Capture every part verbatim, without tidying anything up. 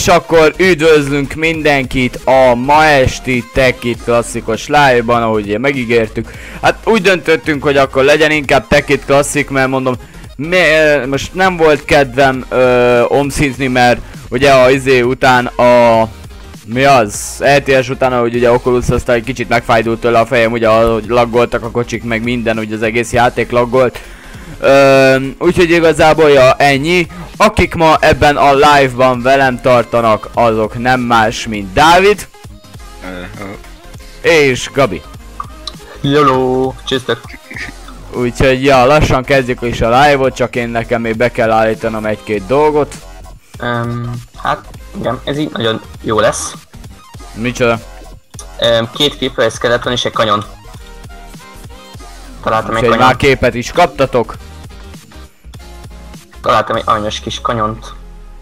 akkor üdvözlünk mindenkit a ma esti Tech It klasszikos live-ban, ahogy megígértük. Hát úgy döntöttünk, hogy akkor legyen inkább Tech It klasszik, mert mondom, most nem volt kedvem ö, omszinzni, mert ugye a izé után a... Mi az? é té es után, ahogy ugye Oculus aztán egy kicsit megfájdult tőle a fejem, ugye ahogy laggoltak a kocsik, meg minden, ugye az egész játék laggolt. Úgyhogy igazából ja, ennyi. Akik ma ebben a live-ban velem tartanak, azok nem más, mint Dávid. Uh, uh. És Gabi. Hello, csőztök. Úgyhogy ja, lassan kezdjük is a live-ot, csak én nekem még be kell állítanom egy-két dolgot. Um, hát igen, ez így nagyon jó lesz. Micsoda? Um, két creeper skeleton és egy kanyon. Találtam egy kanyon. kanyon. Már képet is kaptatok. Találtam egy aranyos kis kanyont.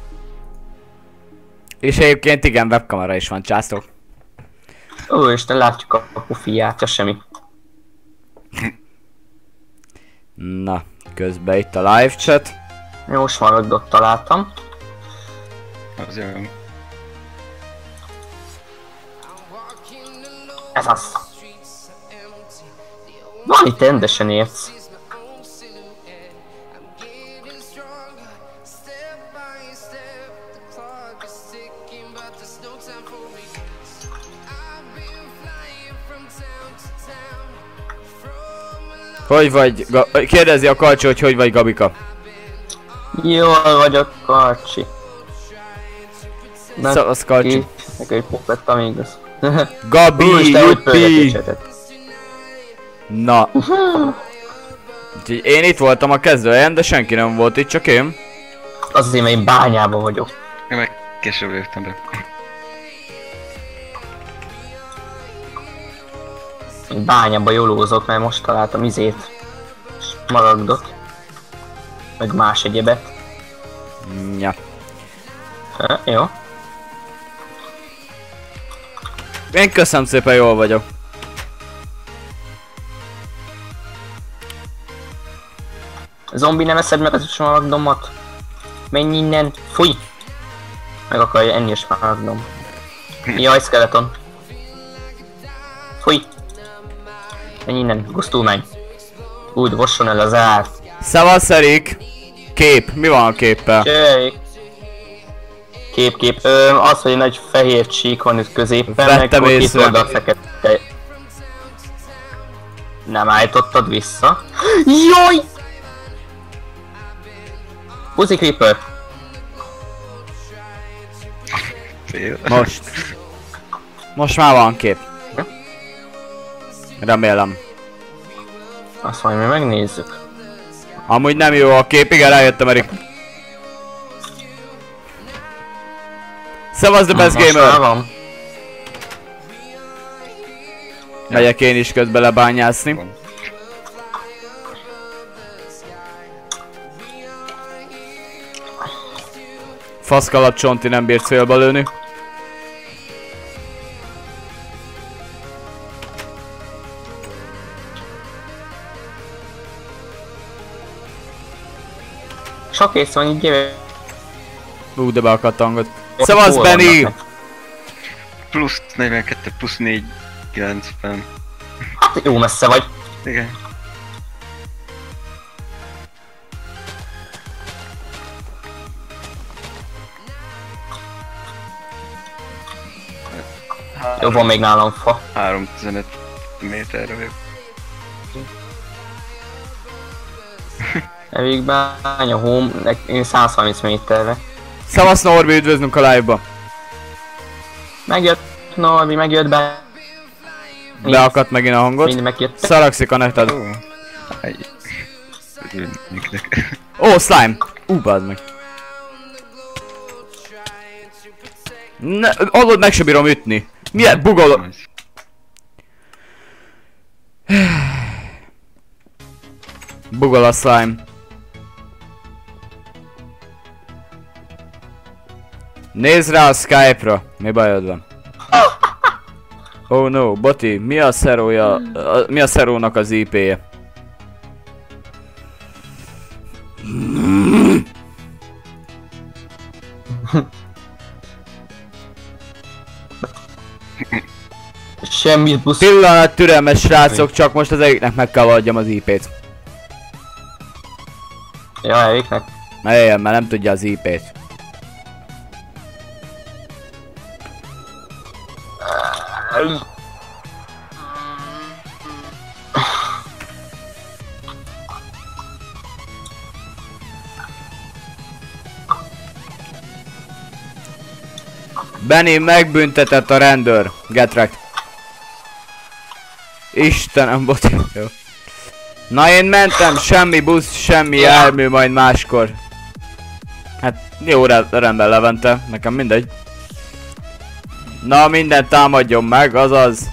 És egyébként igen, webkamera is van, császtok. Ó, Isten, látjuk a pufiját, az semmi. Na, közben itt a live chat. Jó smaragdot találtam. Az jó. Ez az. Van itt rendesen érsz. Hogy vagy? Ga kérdezi a Karcsi, hogy hogy vagy, Gabika? Jól vagyok, Karcsi. Szavasz, Karcsi. Nekem egy popettam igaz. Gabi, Juppi! Na. Úgyhogy én itt voltam a kezdőhelyen, de senki nem volt itt, csak én. Azért, mert én bányában vagyok. Én meg később léptem be. Én bányába jólózok, mert most találtam izét. Smaragdot. Meg más egyebet. Ja. Ha, jó. Én köszönöm szépen, jól vagyok. Zombi, nem eszed meg az smaragdomat? Menj innen, fúj! Meg akarja enni a smaragdom. Jaj, skeleton. Fúj! Menj innen, gusztul menj. Úgy, vosson el az ár. Szavasz, Erik! Kép, mi van a képpel? Csőjék. Kép, kép. Ö, az, hogy egy nagy fehér csík van itt középen, vettem meg észre. itt oldal fekete. Nem állítottad vissza. Jaj! Pussy Creeper. Fél. Most. Most már van kép. Remélem. Azt majd mi megnézzük. Amúgy nem jó a kép, igen, rájöttem, Erik. Szavasz, the best Most gamer! már van. Megyek én is közbe lebányászni. Faszkalap Csonti nem bírt célba lőni. Sok ész van, így jövő. Ú, de beakadt a hangot. Szavasz, Benny! Plusz negyvenkettő, plusz négy, kilencven. Hát jó messze vagy. Igen. Jó, van még nálam fa. háromszáztizenöt méterre vagyok. Elég bánya, home, én száz harminc méterre. Szavasz, Norbi, üdvözlünk a live-ba. Megjött Norbi, megjött be. Beakadt megint a hangot. Mind megjött. Szaragszik a neted. Ó, egy... Örülnék. Ó, slime! Ú, bazd meg. Ne, alud meg se bírom ütni. Milyen bugoló... Bugol a slime. Nézd rá a Skype-ra. Mi bajod van? Oh no, Boti, mi a szerója, a, mi a szerónak az I P-je? Semmi busz. Pillanat türelmes srácok, csak most az egyiknek meg kell adjam az í pét. Ja, Eriknek. Ne jöjjön, mert nem tudja az í pét. Benny megbüntetett a rendőr. Get wrecked. Istenem, bot. Jó. Na én mentem, semmi busz, semmi jármű, majd máskor. Hát jó, rendben Levente, nekem mindegy. Na mindent támadjon meg, azaz.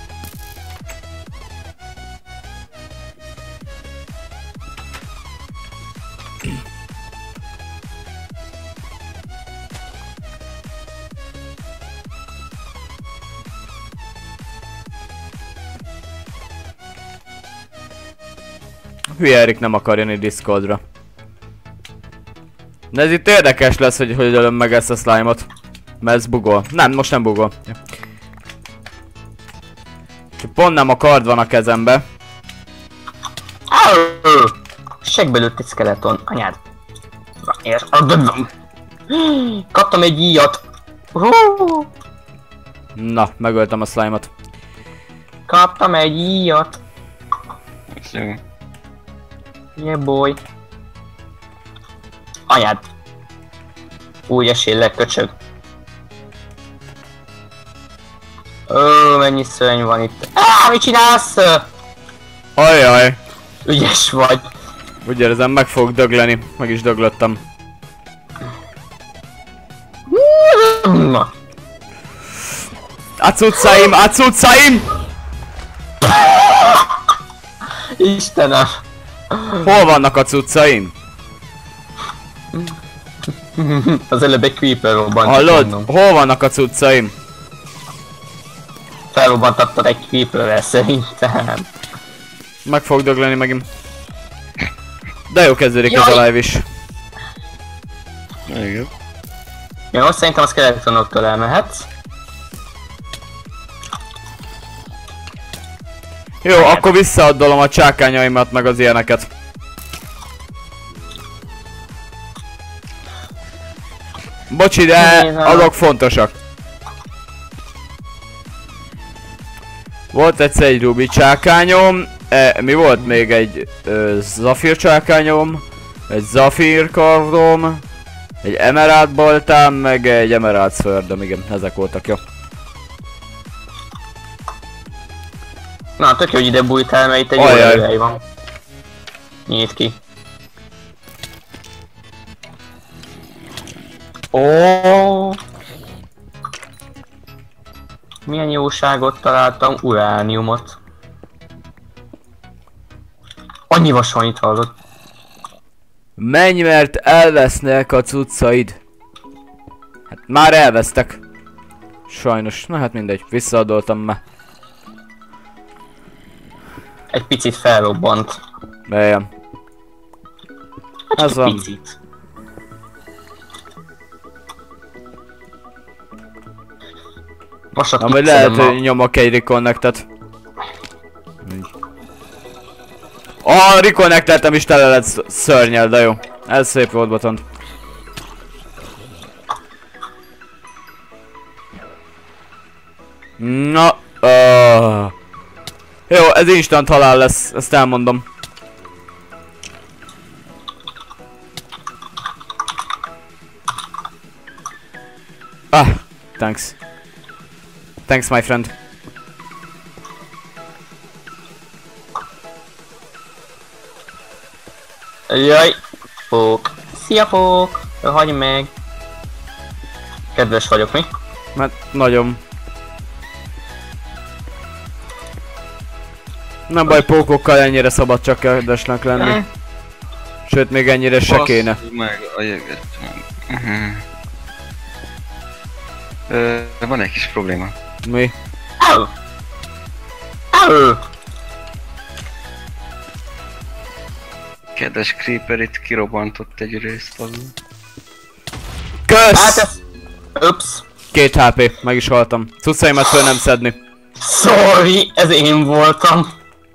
Hülye Erik nem akar jönni Discordra. De ez itt érdekes lesz, hogy hogy ölöm meg ezt a slime-ot. Mert ez bugol. Nem, most nem bugol. Csak pont nem a kard van a kezembe. Segbe lőtt egy skeleton, anyád. Kaptam egy íjat. Na, megöltem a slime-ot. Kaptam egy íjat. Jó. Yeah boy. Anyád. Úgy eséllek, köcsög. Ó, mennyi szörny van itt. Áh, mit csinálsz? Ajaj. Ügyes vagy. Úgy érzem, meg fogok dögleni. Meg is döglöttem. Na. A cuccaim, a cuccaim! Istenem. Hol vannak a cuccaim? Az előbb egy creeper robbant. Hallod? Hol vannak a cuccaim? Felrobbantattad egy creeperrel szerintem. Meg fog dögleni megint. De jó kezdődik ez a live is. Igen. Jó, most szerintem a skeletonoktól elmehetsz. Jó, akkor visszaaddolom a csákányaimat meg az ilyeneket. Bocsi, de azok fontosak. Volt egyszer egy ruby csákányom, e, mi volt még egy ö, zafír csákányom, egy zafír kardom, egy emerald boltám, meg egy emerald swordom, igen, ezek voltak, jó. Na, tök jó, hogy ide bújtál, mert itt egy Ajaj. jó hely van. Nyit ki. Ó. Milyen jóságot találtam, urániumot. Annyi vasanyit hallott. Menj, mert elvesznek a cuccaid. Hát már elvesztek. Sajnos, na hát mindegy, visszaadoltam már. Egy picit felrobbant. Bejön. Hát Ez egy van. picit. Most Na, majd lehet, hogy nyomok egy reconnectet. Ah, reconnecteltem is tele lett szörnyel, de jó. Ez szép volt, Botond. Na, uh. Jó, ez instant halál lesz, ezt elmondom. Ah, thanks. Thanks, my friend. Jaj, Pók. Szia, Pók. Hagyj meg. Kedves vagyok, mi? Mert nagyon. Nem baj, pókokkal ennyire szabad csak kedvesnek lenni. Sőt, még ennyire se kéne. Basszus meg a jeget. Uh-huh. Ö, van egy kis probléma. Mi? Au! Au! Kedves Creeper itt kirobbantott egy részt az. Kösz! Hát ez... Ups. Két há pé, meg is haltam. Cuccaimat föl nem szedni. Sorry, ez én voltam.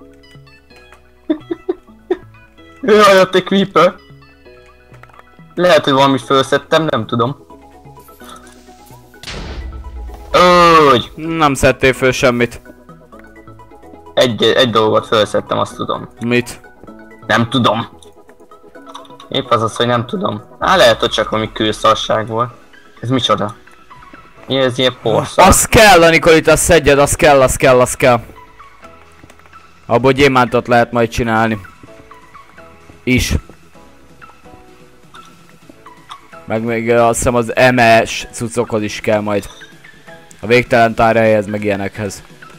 Jaj, ott egy creeper. Lehet, hogy valamit felszettem, nem tudom. Úgy. Nem szedtél föl semmit. Egy, egy dolgot felszettem, azt tudom. Mit? Nem tudom. Épp az az, hogy nem tudom. Á, lehet, hogy csak valami kőszarság volt. Ez micsoda? Mi ez ilyen porszal? Az kell, a Nikolit, azt szedjed, az kell, az kell, az kell. Abból gyémántot lehet majd csinálni. Is. Meg még azt hiszem az em es cuccokhoz is kell majd. A végtelen tárhelyhez, meg ilyenekhez.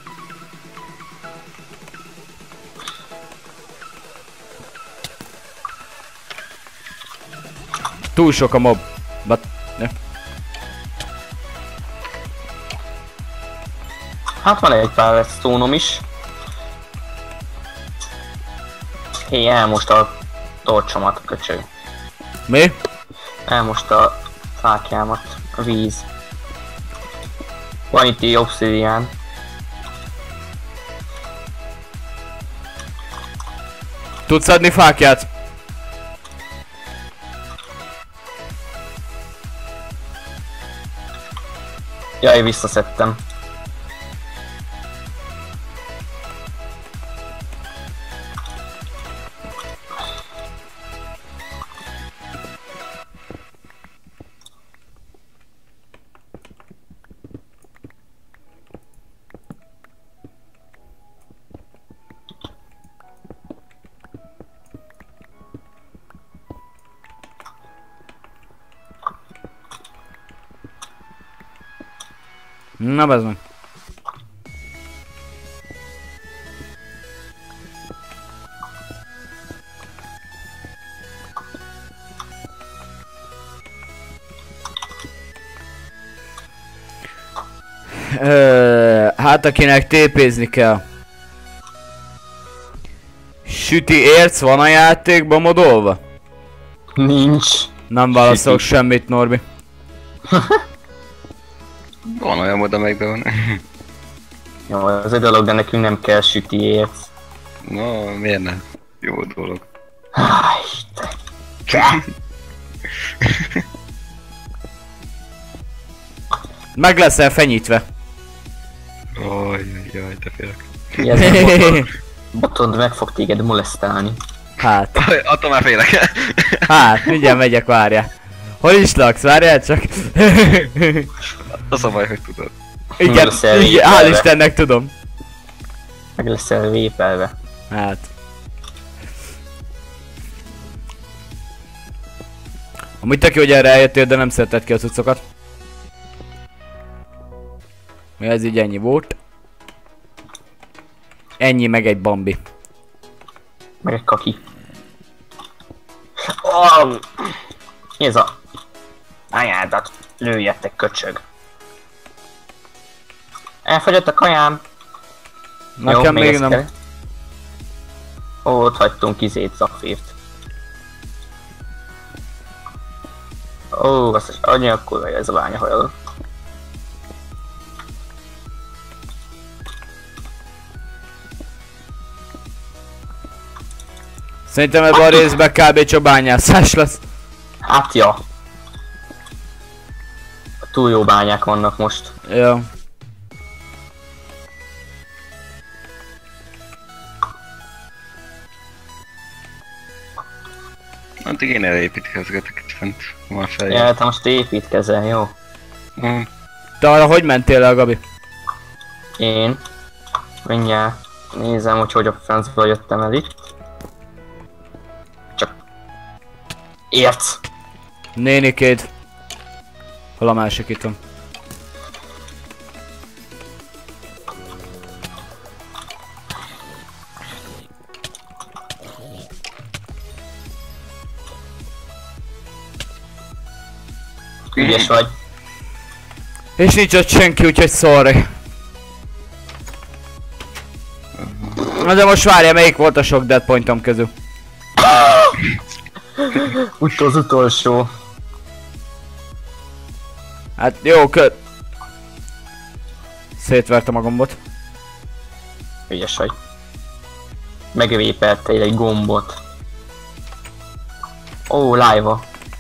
Túl sok a mob. But, ne. Hát van egy pár redstone-om is. Hé, elmosta a torcsomat, köcsög. Mi? Elmosta a fákjámat, a víz. Van itt egy obsidian. Tudsz adni fákját? Jaj, visszaszedtem. Na bezd meg. Ö, hát akinek tépézni kell. Süti érc van a játékban modolva? Nincs. Nem válaszolok semmit, Norbi. Van olyan mod, amelyikben van. Jó, az egy dolog, de nekünk nem kell süti érc. No, miért nem? Jó dolog. Háj, te. Meg leszel fenyítve. Oj, jaj, te félek. Mi ez a botod? Botod meg fog téged molesztálni. Hát, Aj, attól már félek. hát, mindjárt megyek, várjál. Hol is laksz? Várjál csak. Az a baj, hogy tudod. Igen, leszel igen, hál' vépelve. Istennek tudom. Meg leszel vépelve. Hát. Amúgy tök jó, hogy erre eljöttél, de nem szedted ki a cuccokat. Mi ez így ennyi volt. Ennyi meg egy bambi. Meg egy kaki. Oh, mi ez a... Anyádat lőjettek, köcsög. Elfogyott a kajám. Nekem még ezt nem. kell. Ó, ott hagytunk izét, szafírt. Ó, azt is annyi akkor vagy ez a bányahajó. Szerintem ebben a részben kb. Csak bányászás lesz. Hát ja. Túl jó bányák vannak most. Ja. Addig én elépítkezgetek itt fent. Van feljön. Ja, te most építkezel, jó? Mm. Te arra hogy mentél el, Gabi? Én mindjárt nézem, hogy hogy a francba jöttem el itt. Csak... Érc! Nénikéd. Hol a másik itt van? Ügyes vagy. És nincs ott senki, úgyhogy sorry. Na de most várja, melyik volt a sok dead pointom közül? Ut az utolsó. Hát jó, kö... Szétvertem a gombot. Hülyes vagy. Megvépeltél egy gombot. Ó, live-a.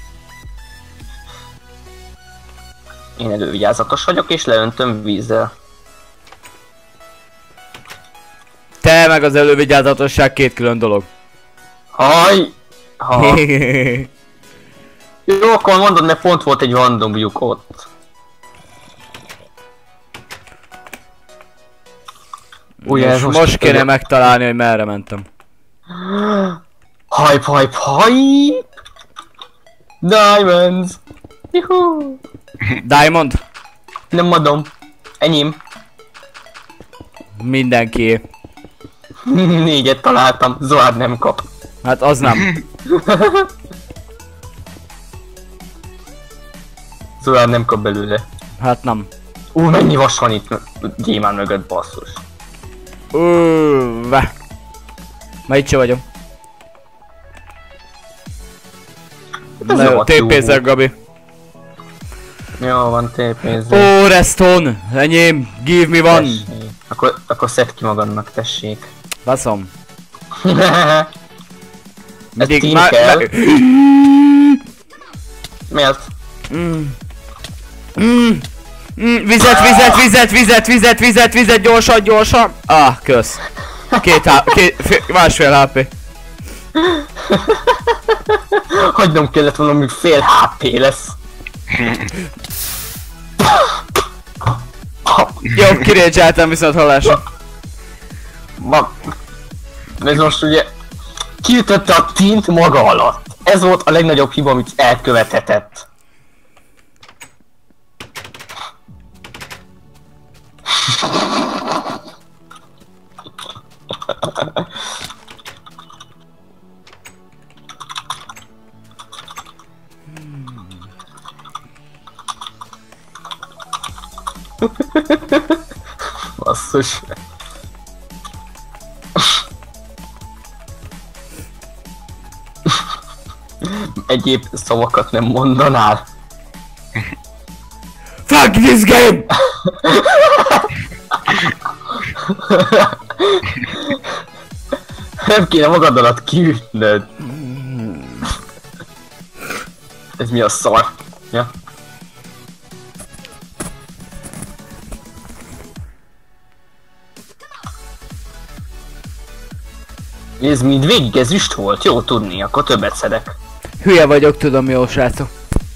Én elővigyázatos vagyok és leöntöm vízzel. Te meg az elővigyázatosság két külön dolog. Haj! Ha. Jó, akkor mondod, mert pont volt egy random lyuk ott. Ugye, most, most, most kéne megtalálni, hogy merre mentem. Hype, hype, hype! Diamonds! Juhu! Diamond? Nem adom. Enyém. Mindenki. Négyet találtam, Zoád nem kap. Hát az nem. Zoád nem kap belőle. Hát nem. Ú, mennyi vas van itt gyémán mögött, basszus. Uuuuh, ve. Már itt se vagyok. Na jó, tépézzek, Gabi. Jó van, tépézzek. Ó, Reston! Enyém! Give me one! Akkor, akkor szedd ki magadnak, tessék. Baszom. Ez Mindig team már... kell. Me... Miért? Mm. Mm. Mm. Vizet, vizet, vizet, vizet, vizet, vizet, vizet, gyorsan, gyorsan! Ah, kösz. Két há... Két... Fél... Másfél há pé. Hagynom kellett volna, még fél há pé lesz. Jó, kirédzseltem viszont hallásra. Ma... Ez most ugye... Kiütötte a tint maga alatt. Ez volt a legnagyobb hiba, amit elkövethetett. Basszus. Egyéb szavakat nem mondanál. Fuck this game! Nem kéne magad alatt kiütnöd. Ez mi a szar? Ja. Ez mindvégig ezüst volt, jó tudni, akkor többet szedek. Hülye vagyok, tudom, jó srácok.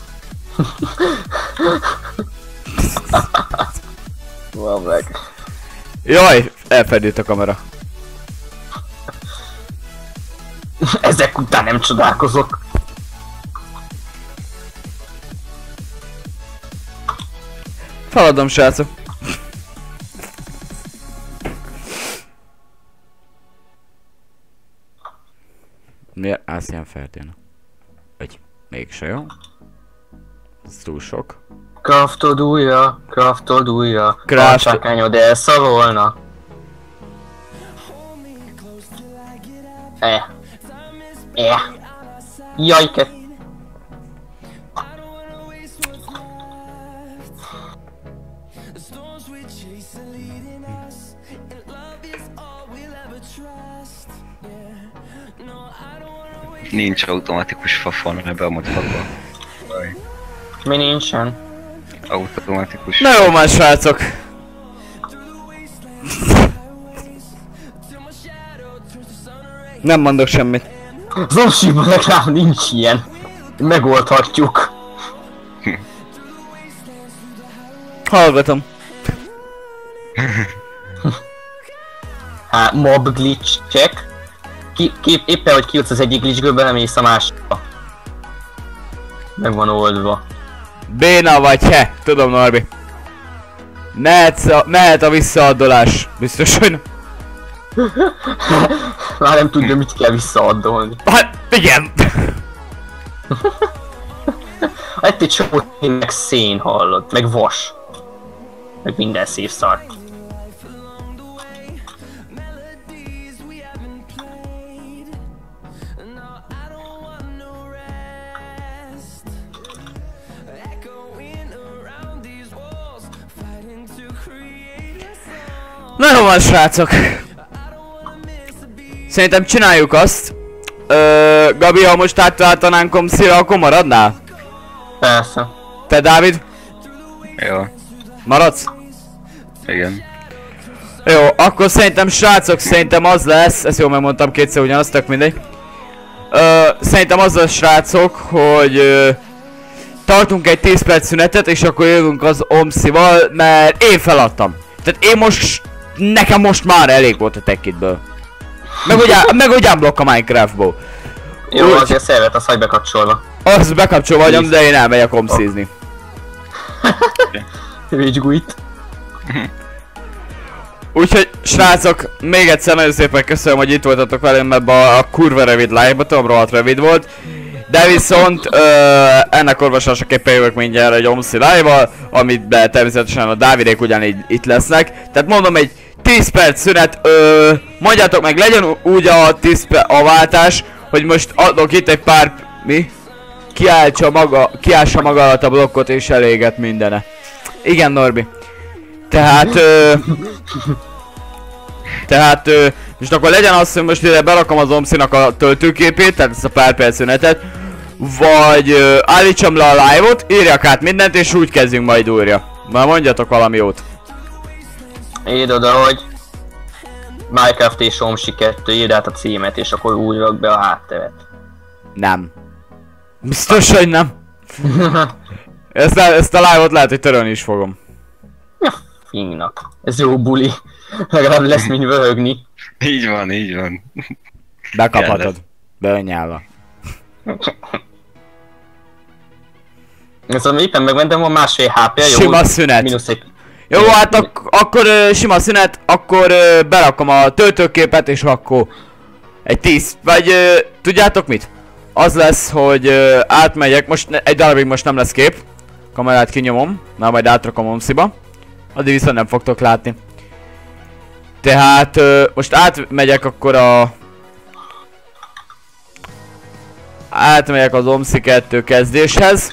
Van meg. Jaj, elfedült a kamera. Ezek után nem csodálkozok. Feladom, srácok. Miért állsz ilyen felténe? Vagy mégse jó? Ez túl sok. Craftod újra, craftod újra. Craft- A csákányod elszalolna. Eh. Eh. Jaj, ke... Nincs automatikus fafon ebbe a modfakba. Mi nincsen? Automatikus. Na jó már, srácok. Nem mondok semmit. Zomsiban legalább nincs ilyen. Megoldhatjuk. Hallgatom. Hát, mob glitch check. Ki, ki, éppen hogy kijutsz az egyik glitchből, belemész a másikba. Meg van oldva. Béna vagy he, tudom, Norbi. Mehetsz a, mehet a visszaadolás. Biztos, hogy nem. Már nem tudja, mit kell visszaadolni. Hát, igen. Hát egy csomó meg szén hallod, meg vas. Meg minden szép szar. Na jó van, srácok. Szerintem csináljuk azt. Ö, Gabi, ha most átváltanánk Omszira, akkor maradnál? Persze. Te, Dávid? Jó. Maradsz? Igen. Jó, akkor szerintem srácok, szerintem az lesz, ezt jól megmondtam kétszer ugyanazt, tök mindegy. Ö, szerintem az lesz srácok, hogy ö, tartunk egy tíz perc szünetet, és akkor jövünk az Omszival, mert én feladtam. Tehát én most, nekem most már elég volt a Tekitből. Meg ugye, meg ugye unblock a Minecraftból. Jó, Úgy, azért szervet az hagy bekapcsolva. az bekapcsolva vagyom, de én elmegyek omszizni. Rage quit. Úgyhogy srácok, még egyszer nagyon szépen köszönöm, hogy itt voltatok velem ebbe a, a kurva rövid live-ba, tudom, rohadt rövid volt. De viszont ö, ennek orvosásaképpen jövök mindjárt egy Omszi live-val, amit be természetesen a Dávidék ugyanígy itt lesznek. Tehát mondom, egy tíz perc szünet, ö, mondjátok meg, legyen úgy a tíz perc a váltás, hogy most adok itt egy pár, mi? Kiálltsa maga, kiállsa maga alatt a blokkot és eléget mindene. Igen, Norbi. Tehát, ö, tehát, ö, most akkor legyen az, hogy most ide berakom az Omszinak a töltőképét, tehát ezt a pár perc szünetet, vagy ö, állítsam le a live-ot, írjak át mindent, és úgy kezdjünk majd újra. Már mondjatok valami jót. Írd oda, hogy Minecraft és Omsi kettő, írd át a címet, és akkor úgy rak be a hátteret. Nem. Biztos, hogy nem. Ezt a, ezt a live-ot lehet, hogy törölni is fogom. Ja, fingnak. Ez jó buli. Legalább lesz mint vöhögni. Így van, így van. Bekaphatod. Beönnyálva. Szóval éppen megmentem, van másfél há pé, jó? Sima szünet. Minusz egy... Jó, hát ak akkor ö, sima szünet, akkor ö, berakom a töltőképet, és akkor egy tíz, vagy ö, tudjátok mit? Az lesz, hogy ö, átmegyek, most ne, egy darabig most nem lesz kép. Kamerát kinyomom, már majd átrakom Omsziba. Addig viszont nem fogtok látni. Tehát ö, most átmegyek akkor a... Átmegyek az Omszi kettő kezdéshez.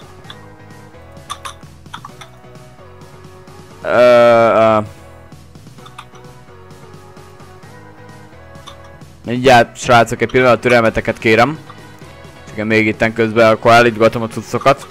Ö, ö. Mindjárt srácok, egy pillanat türelmeteket kérem. Csak én még itten közben akkor állítgatom a cuccokat.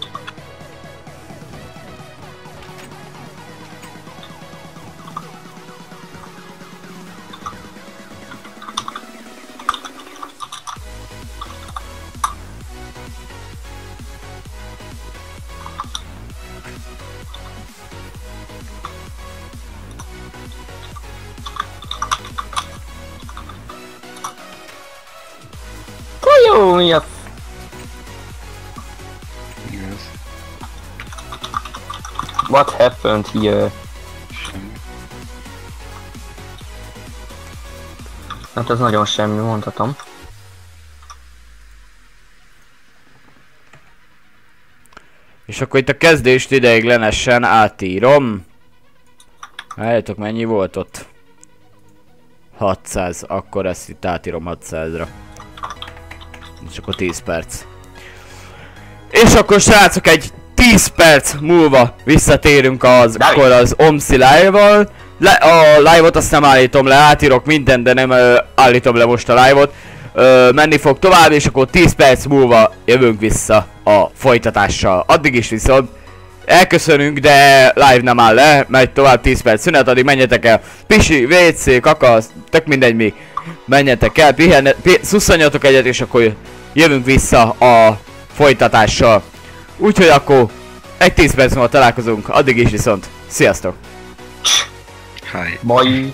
Jó, mi a... Igaz. What happened here? Semmi. Hát ez nagyon semmi, mondhatom. És akkor itt a kezdést ideiglenesen átírom. Várjátok, mennyi volt ott? hatszáz, akkor ezt itt átírom hatszázra. És akkor tíz perc. És akkor srácok, egy tíz perc múlva visszatérünk az, akkor az Omszi live-val. Le, a live-ot azt nem állítom le, átírok mindent, de nem ö, állítom le most a live-ot. Ö, menni fog tovább, és akkor tíz perc múlva jövünk vissza a folytatással. Addig is viszont elköszönünk, de live nem áll le, megy tovább tíz perc szünet, addig menjetek el. Pisi, vé cé, kaka, tök mindegy mi. Menjetek el, pihen, pi, szusszanjatok egyet, és akkor jövünk vissza a folytatással. Úgyhogy akkor egy tíz perc múlva találkozunk, addig is viszont sziasztok! Hi. Bye!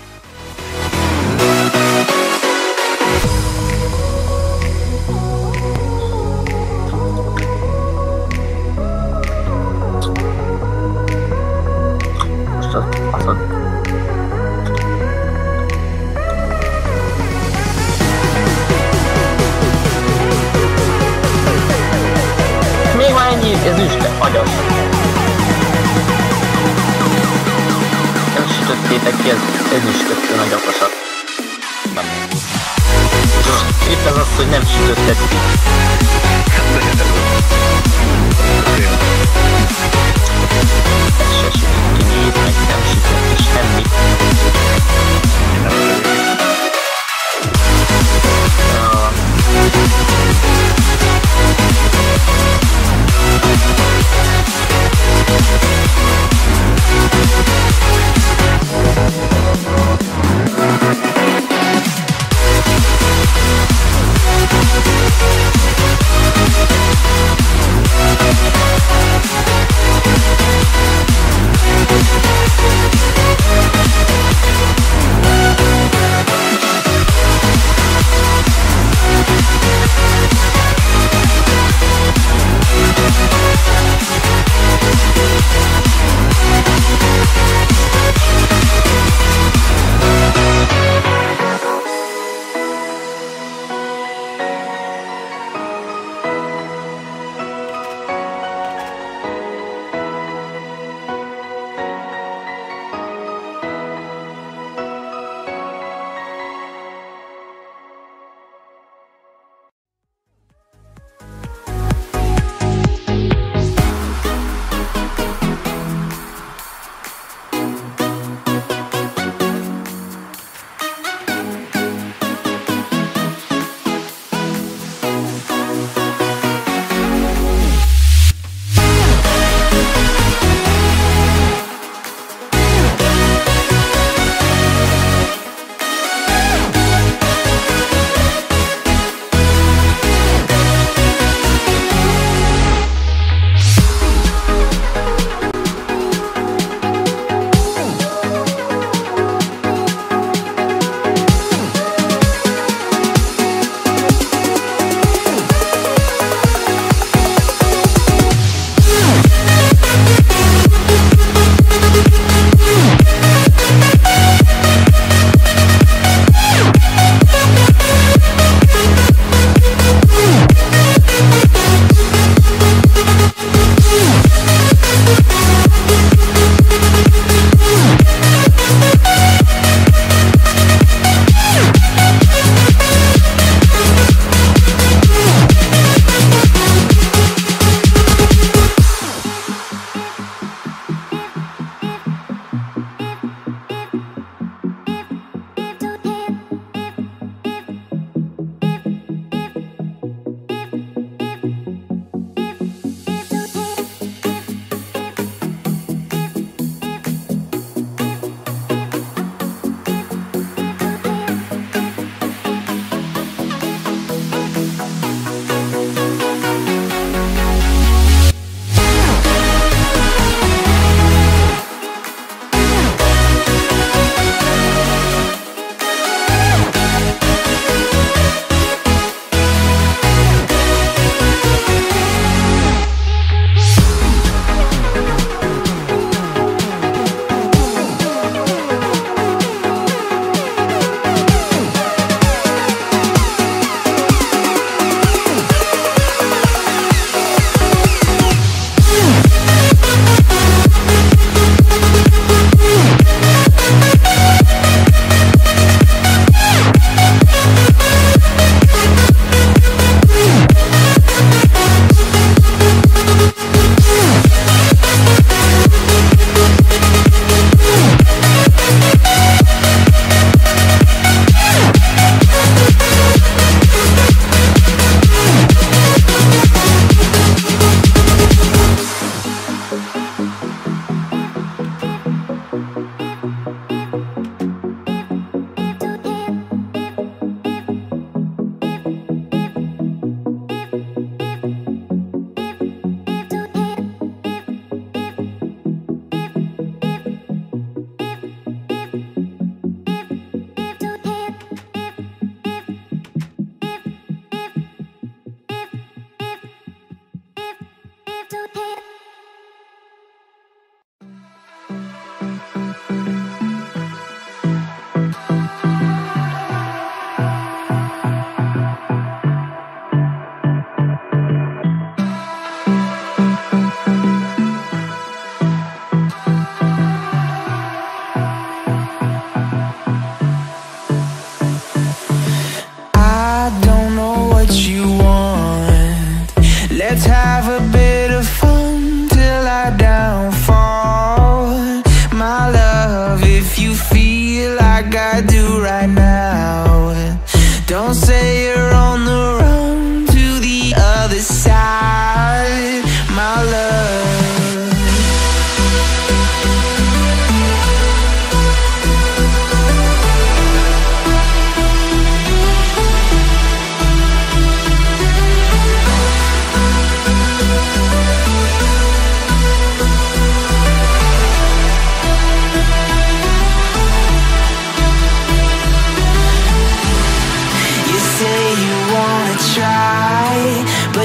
Most az faszod. Még van ennyi, ez üstte, agyas. Nem sütöttétek ki, ez, ez üstötte nagy akasat. Nem volt. Itt az az, hogy nem sütötted ki. Ez se sütött ki, nézd meg, nem sütött ki semmit. Nem tudom.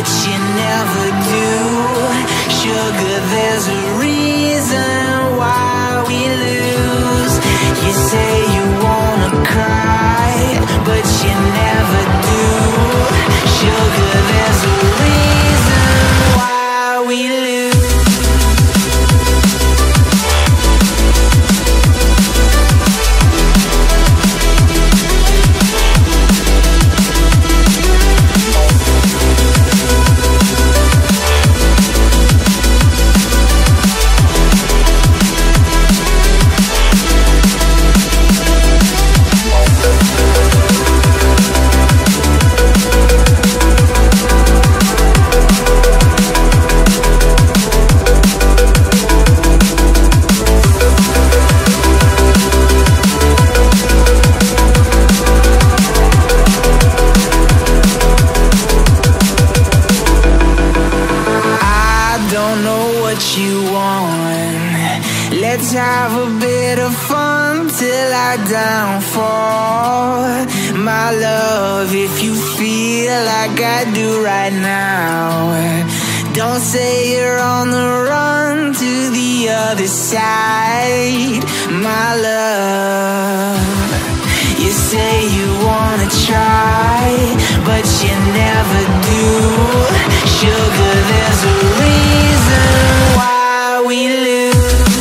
but you never do. Sugar, there's a reason why we lose. You say you wanna cry, but you never do. Sugar, there's a reason why we lose. Let's have a bit of fun till I downfall. My love, if you feel like I do right now, don't say you're on the run to the other side. My love, you say you wanna try, but you never do. Sugar, there's a reason why we lose.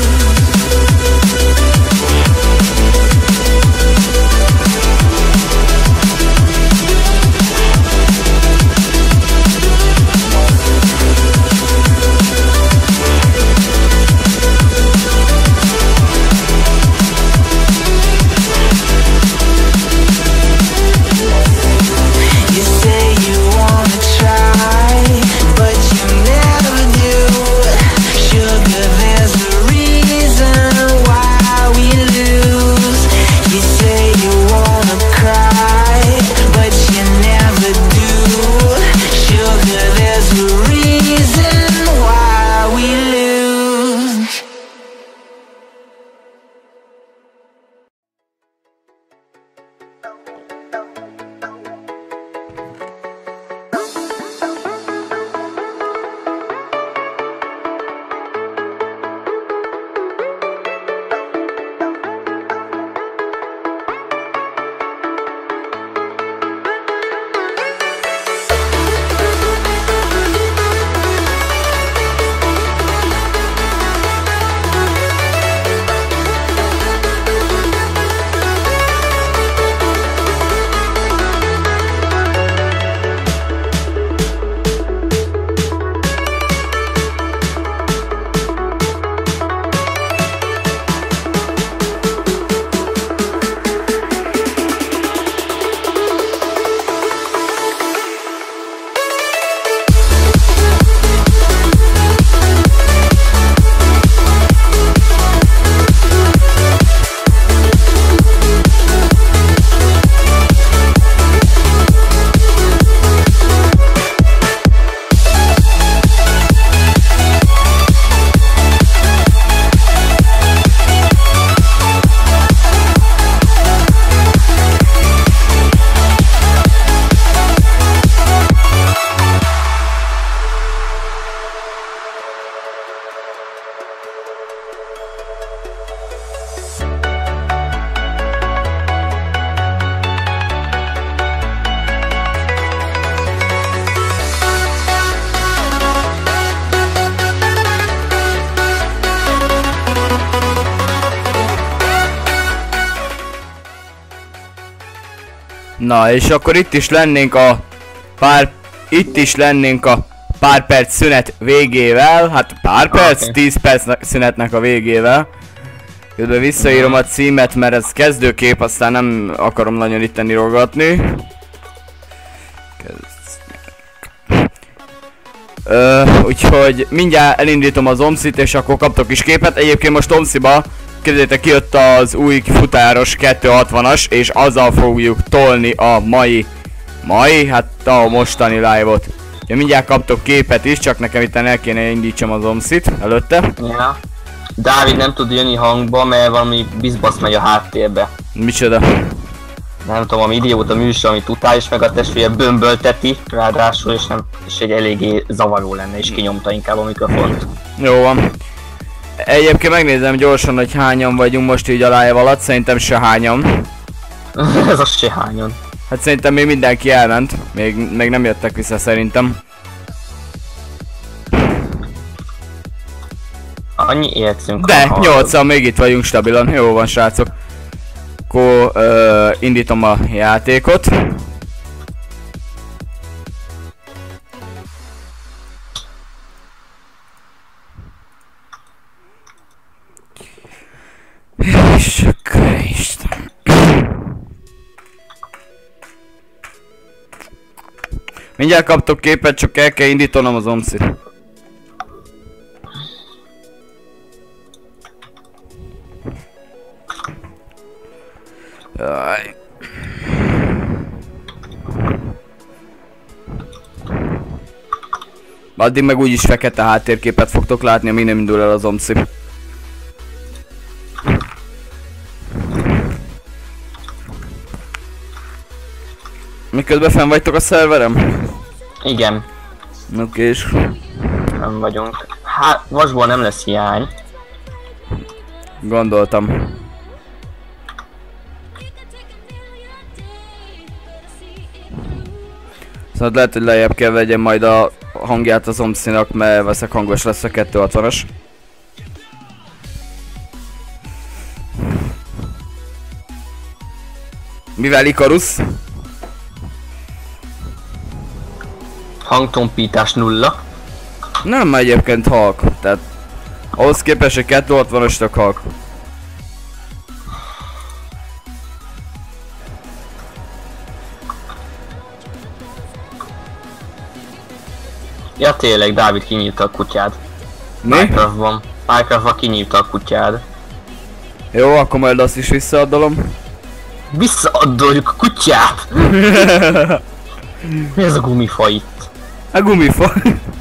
Na, és akkor itt is lennénk a pár... Itt is lennénk a pár perc szünet végével. Hát pár perc, okay. tíz perc szünetnek a végével. Közben visszaírom a címet, mert ez kezdőkép, aztán nem akarom nagyon itten írogatni. Ö, úgyhogy mindjárt elindítom az Omszit, és akkor kaptok is képet. Egyébként most Omsziba, képzeljétek, kijött az új futáros kétszázhatvanas, és azzal fogjuk tolni a mai, mai, hát a mostani live-ot. Ja, mindjárt kaptok képet is, csak nekem itt el kéne indítsam az Omszit előtte. Ja. Dávid nem tud jönni hangba, mert valami bizbasz megy a háttérbe. Micsoda? nem tudom, a idióta műsor, amit utál, és meg a testvére bömbölteti, ráadásul, és, nem, és egy eléggé zavaró lenne, és kinyomta inkább a mikrofont. Jó van. Egyébként megnézem gyorsan, hogy hányan vagyunk most így a live alatt, szerintem se hányan. Ez a se hányan. Hát szerintem még mindenki elment, még, még nem jöttek vissza szerintem. Annyi értszünk. De, nyolcan még itt vagyunk stabilan, jó van srácok. Akkor uh, indítom a játékot. És Isten. Mindjárt kaptok képet, csak el kell indítanom az omszit. Jaj. Addig meg úgyis fekete háttérképet fogtok látni, amíg nem indul el az omszi. Miközben fenn vagytok a szerverem? Igen. Oké, és... Nem vagyunk. Hát, vasból nem lesz hiány. Gondoltam. Szóval lehet, hogy lejjebb kell vegyem majd a hangját az omszinak, mert veszek hangos lesz a kétszázhatvanas. Mivel Ikarus? Hangtompítás nulla. Nem egyébként halk, tehát ahhoz képest egy kétszázhatvanas tök halk. Ja tényleg, Dávid kinyírta a kutyád. Mi? Minecraftban. Minecraftban kinyírta a kutyád. Jó, akkor majd azt is visszaadolom. Visszaadoljuk a kutyát! Mi ez a gumifa itt? A gumifa.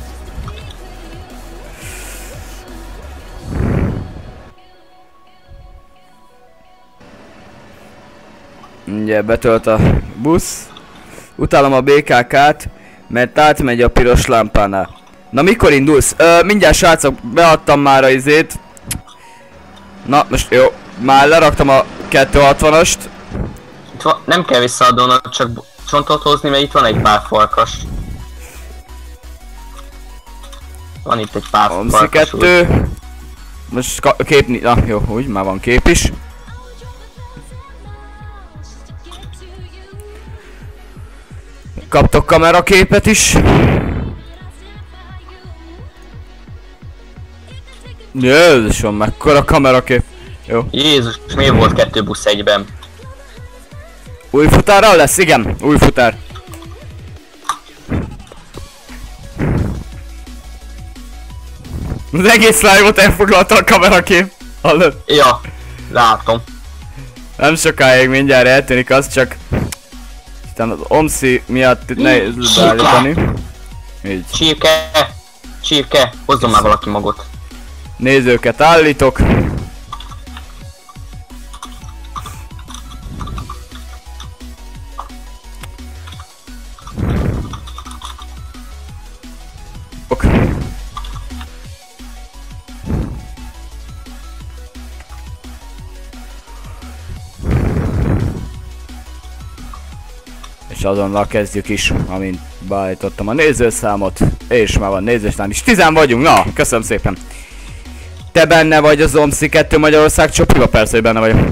Ugye betölt a busz. Utálom a bé ká ká-t, mert átmegy a piros lámpánál. Na mikor indulsz? Ö, mindjárt srácok, beadtam már a izét. Na most jó, már leraktam a kétszázhatvanast. Itt van, nem kell visszaadolnod, csak csontot hozni, mert itt van egy pár farkas. Van itt egy pár Omszi farkas. kettő. Most képni... Na jó, úgy, már van kép is. Kaptok kameraképet is. Jézusom, mekkora kamerakép. Jó. Jézus, miért volt kettő busz egyben? Új futárral lesz? Igen, új futár. Az egész live-ot elfoglalta a kamerakép. Hallod? Ja, látom. Nem sokáig mindjárt eltűnik, az csak... Aztán az omszi miatt nehéz beállítani. Így. Csirke! Csirke! Hozzon már valaki magot. Nézőket állítok. Ok. És azonnal kezdjük is, amint beállítottam a nézőszámot, és már van nézőszám is. Tizen vagyunk, na, köszönöm szépen. Te benne vagy az omszi kettő Magyarország csopiba? Persze, hogy benne vagyok.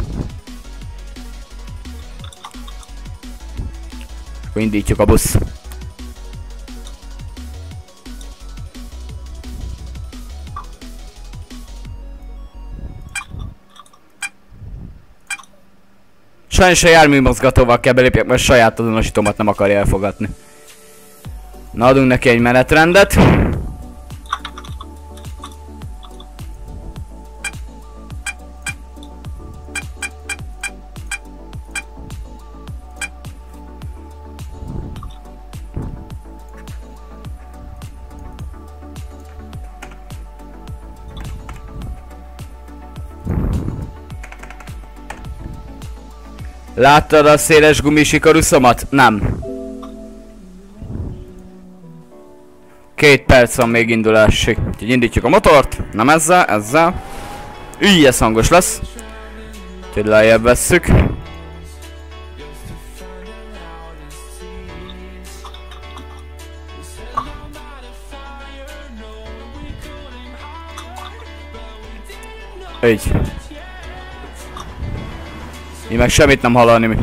Akkor indítjuk a busz. Sajnos a járműmozgatóval kell belépjek, mert saját azonosítómat nem akarja elfogadni. Na, adunk neki egy menetrendet. Láttad a széles gumis ikaruszomat? Nem. Két perc van még indulásig. Úgyhogy indítjuk a motort. Nem ezzel, ezzel. Üj, ez hangos lesz. Úgyhogy lejjebb vesszük. Így. Így meg semmit nem hallani mi.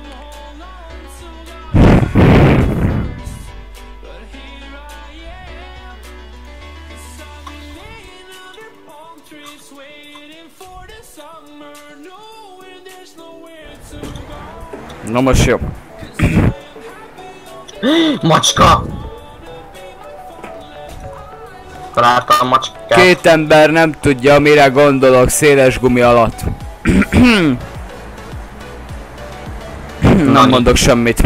Na most jó. Macska! Találtam a macskát. Két ember nem tudja, mire gondolok széles gumi alatt. Nem mondok semmit.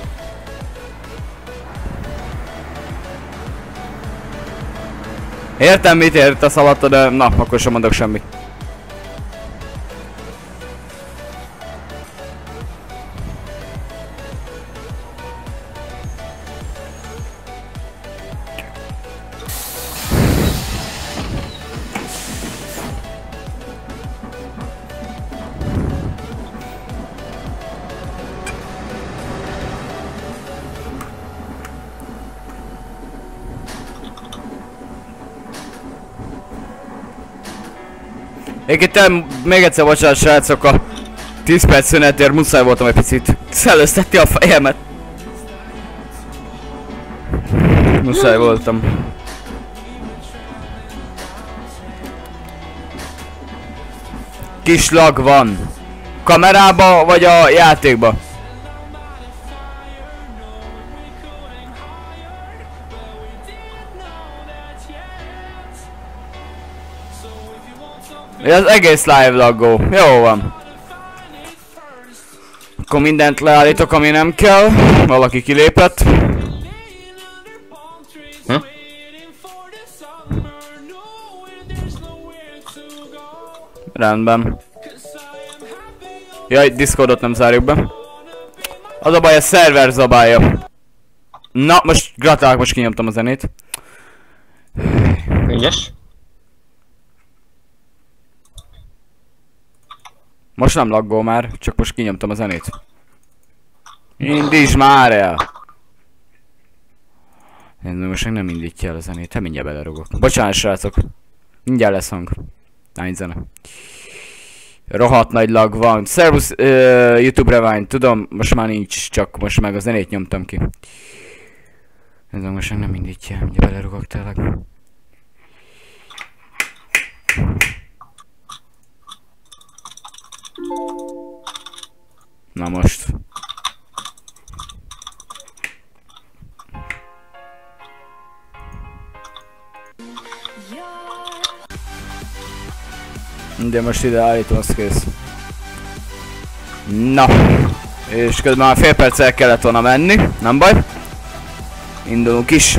Értem, mit értesz alatta, de na, akkor sem mondok semmit. Egyébként még egyszer bocsánat srácok, a tíz perc szünetért muszáj voltam egy picit szellőztetni a fejemet. Muszáj voltam. Kis lag van. Kamerába vagy a játékba? Az egész live laggó. Jó van. Akkor mindent leállítok, ami nem kell. Valaki kilépett. Hm? Rendben. Jaj, Discordot nem zárjuk be. Az a baj, a szerver zabálja. Na, most gratulálok, most kinyomtam a zenét. Ügyes. Most nem laggol már, csak most kinyomtam a zenét. Indíts már el! Én most még nem indítja el a zenét, hát mindjárt belerugok. Bocsánat srácok, mindjárt lesz hang. Nány zene. Rohadt nagy lag van. Szervusz uh, YouTube Rewind, tudom, most már nincs, csak most meg a zenét nyomtam ki. Ez most még nem indítja el, mindjárt belerugok tényleg. Na most. De most ide állítom, az kész. Na. És közben már fél perccel kellett volna menni, nem baj. Indulunk is.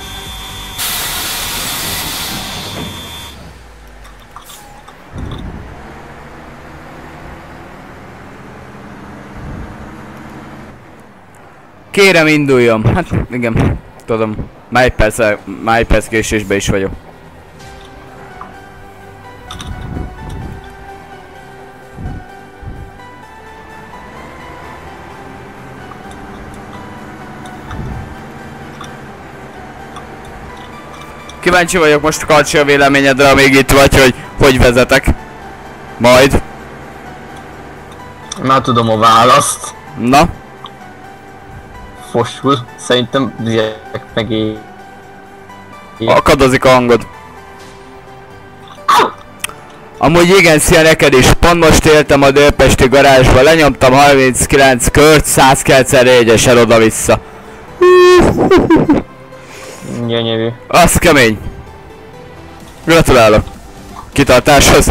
Kérem induljon. Hát igen, tudom. Már egy perc, már egy perc késésbe is vagyok. Kíváncsi vagyok most Karcsi a véleményedre, amíg itt vagy, hogy hogy vezetek. Majd. Már tudom a választ. Na. Fossul. Szerintem direkt meg é... Akadozik a hangod. Amúgy igen, szia neked is. Pont most éltem a Délpesti garázsba, lenyomtam harminckilenc kört, száz kilencven négyessel oda-vissza. Gyönyörű. Az kemény. Gratulálok. Kitartáshoz.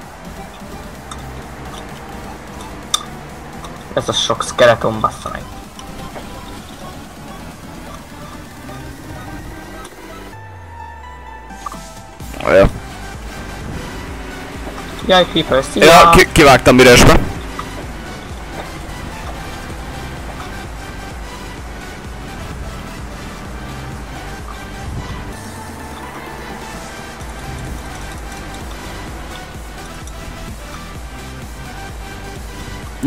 Ez a sok skeleton bassza meg. Olyan. Jaj, Creeper, szia! Ja, ki kivágtam üresbe.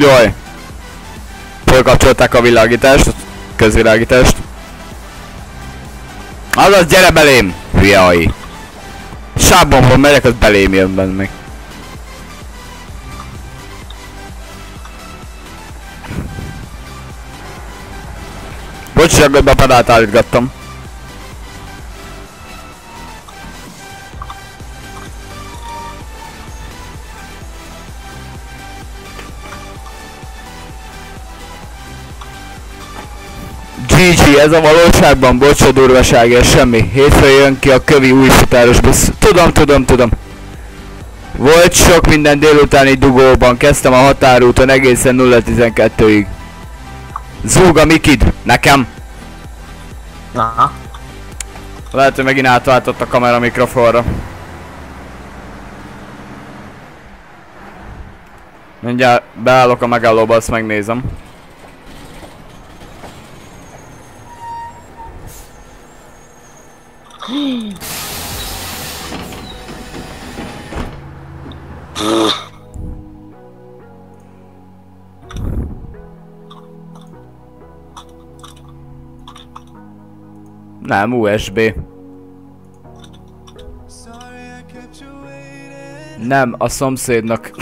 Jaj! Fölkapcsolták a világítást, a közvilágítást. Azaz, gyere belém! Hülye ai! Sábbomban megyek, az belém jön benne meg. Bocsánat, hogy bepadát állítgattam. gé gé, ez a valóságban, bocs a durvaság, ez semmi. Hétfőn jön ki a kövi új futáros busz. Tudom, tudom, tudom. Volt sok minden délutáni dugóban, kezdtem a határúton egészen nulla tizenkettőig. Zúg a Mikid, nekem. Aha. Lehet, hogy megint átváltott a kamera mikrofonra. Mindjárt beállok a megállóba, azt megnézem. Nem, u es bé. Nem, a szomszédnak.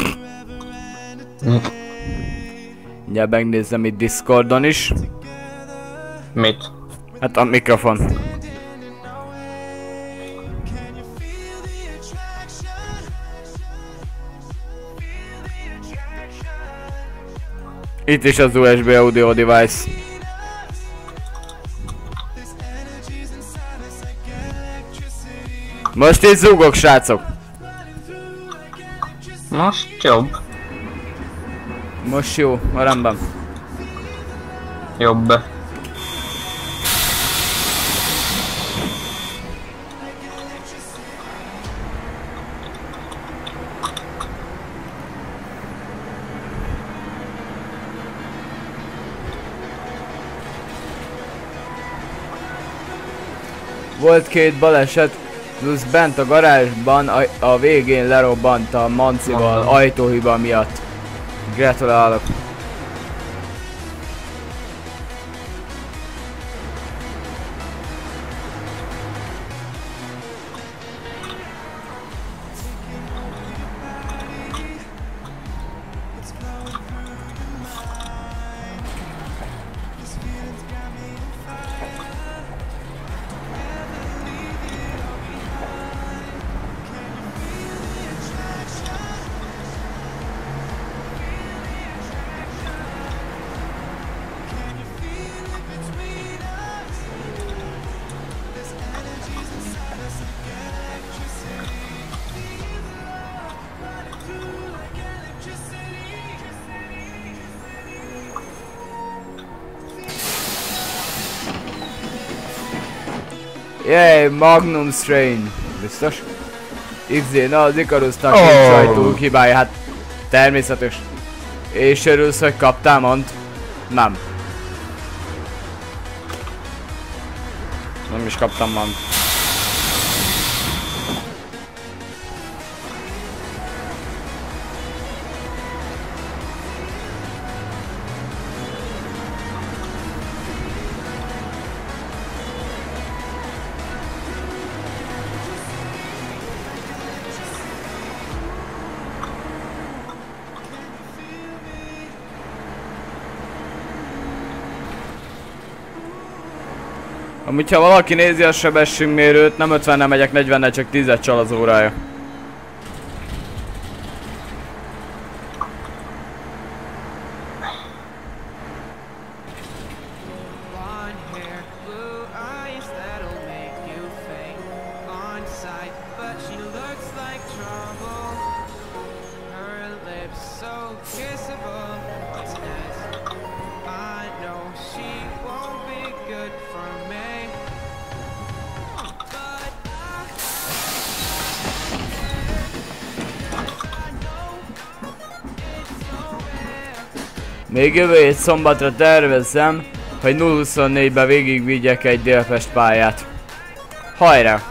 Mindjárt megnézem itt Discordon is. Mit? Hát a mikrofon. Itt is az u es bé audio device. Most itt zúgok, srácok. Most jobb. Most jó, a rendben. Jobb. Volt két baleset, plusz bent a garázsban a, a végén lerobbant a mancival ajtóhiba miatt. Gratulálok. Jaj, Magnum Strain. Biztos? iksz dé, na az Icarusnak nincs Oh. sajtók hibája, hát természetes. És örülsz, hogy kaptál, mondd? Nem. Nem is kaptam, mondd. Amúgy ha valaki nézi a sebességmérőt, nem ötvennel megyek, negyvennel, csak tízet csal az órája. Még jövő hét szombatra tervezzem, hogy nulla huszonnégyben végigvigyek egy Délpest pályát. Hajrá!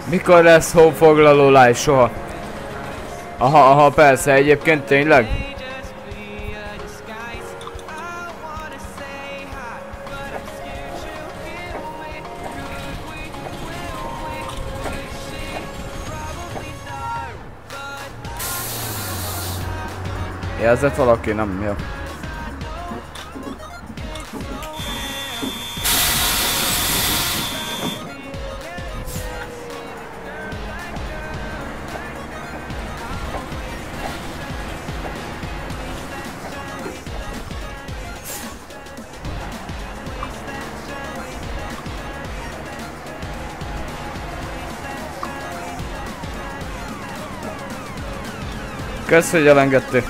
Mikor lesz honfoglaló live? Soha. Aha, aha, persze, egyébként tényleg. Jelzett valaki? Nem, jó. Kösz, hogy elengedtél.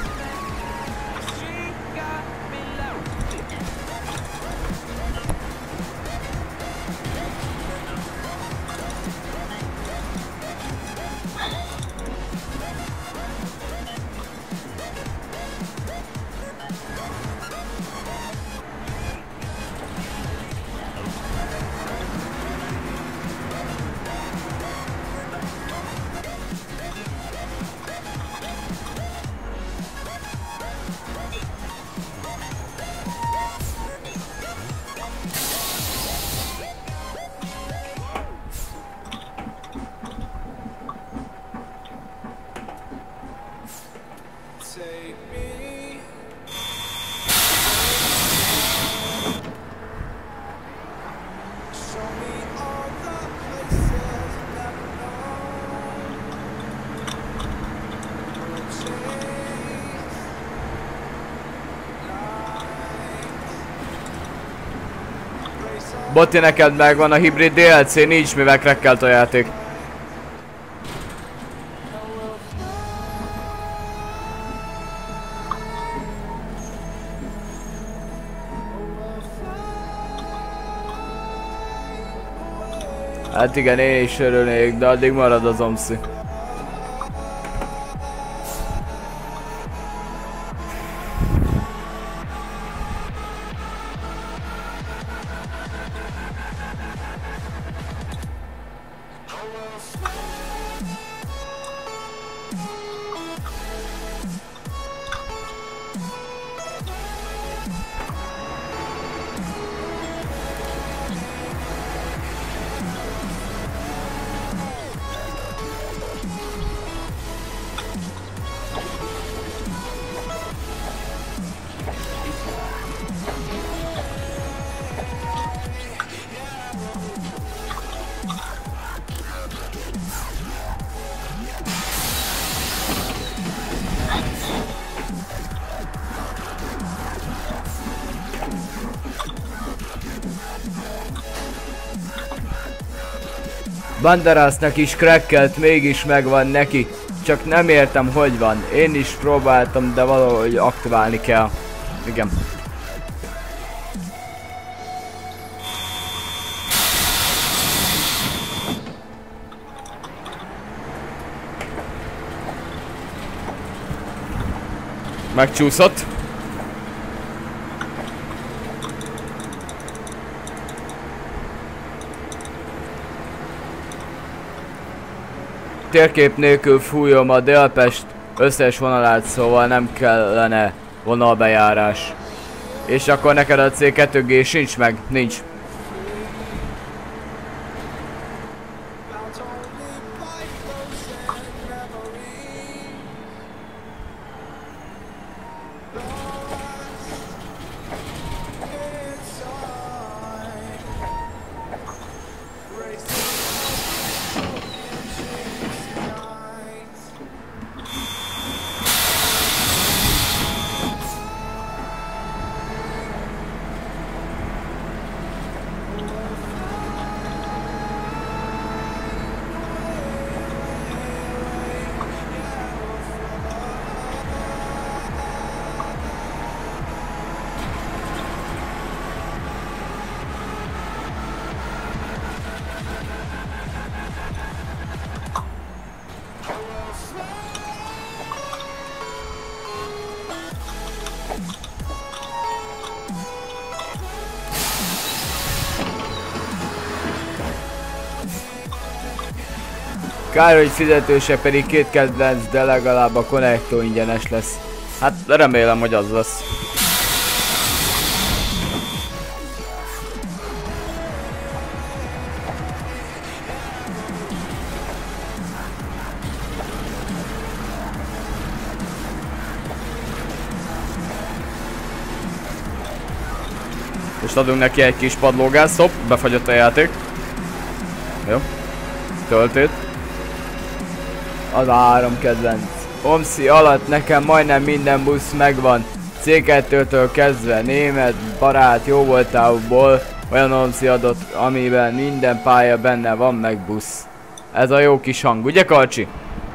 Botti, neked megvan a hibrid dé el cé, nincs, mivel crackelt a játék. Hát igen, én is örülnék, de addig marad az omszi. Banderasnak is crackelt, mégis megvan neki. Csak nem értem, hogy van. Én is próbáltam, de valahogy aktiválni kell. Igen. Megcsúszott. Térkép nélkül fújom a Délpest összes vonalát, szóval nem kellene vonalbejárás. És akkor neked a cé kettő gé sincs meg? Nincs. Kár, hogy fizetőse pedig két kedvenc, de legalább a konnektó ingyenes lesz. Hát remélem, hogy az lesz. És adunk neki egy kis padlógázt, hopp, befagyott a játék. Jó. Töltét. Az a három kedvenc. Omszi alatt nekem majdnem minden busz megvan. cé kettőtől kezdve német, barát, jó voltából olyan omszi adott, amiben minden pálya benne van, meg busz. Ez a jó kis hang, ugye Karcsi?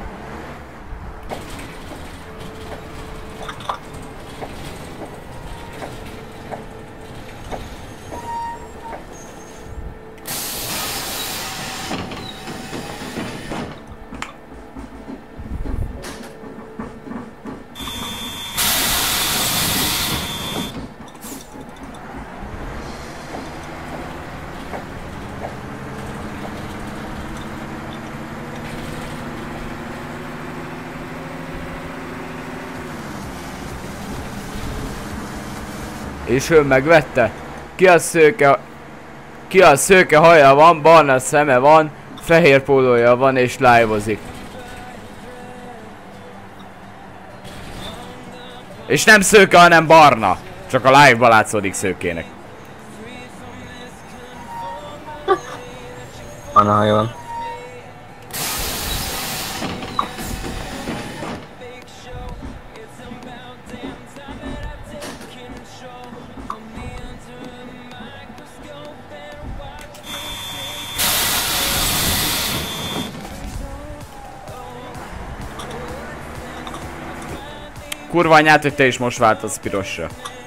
És ő megvette? Ki a szőke... Ki a szőke haja van, barna szeme van, fehér pólója van és live-ozik. És nem szőke, hanem barna. Csak a live-ba látszódik szőkének. Van, jól. Kurva anyát, hogy te is most váltasz pirosra.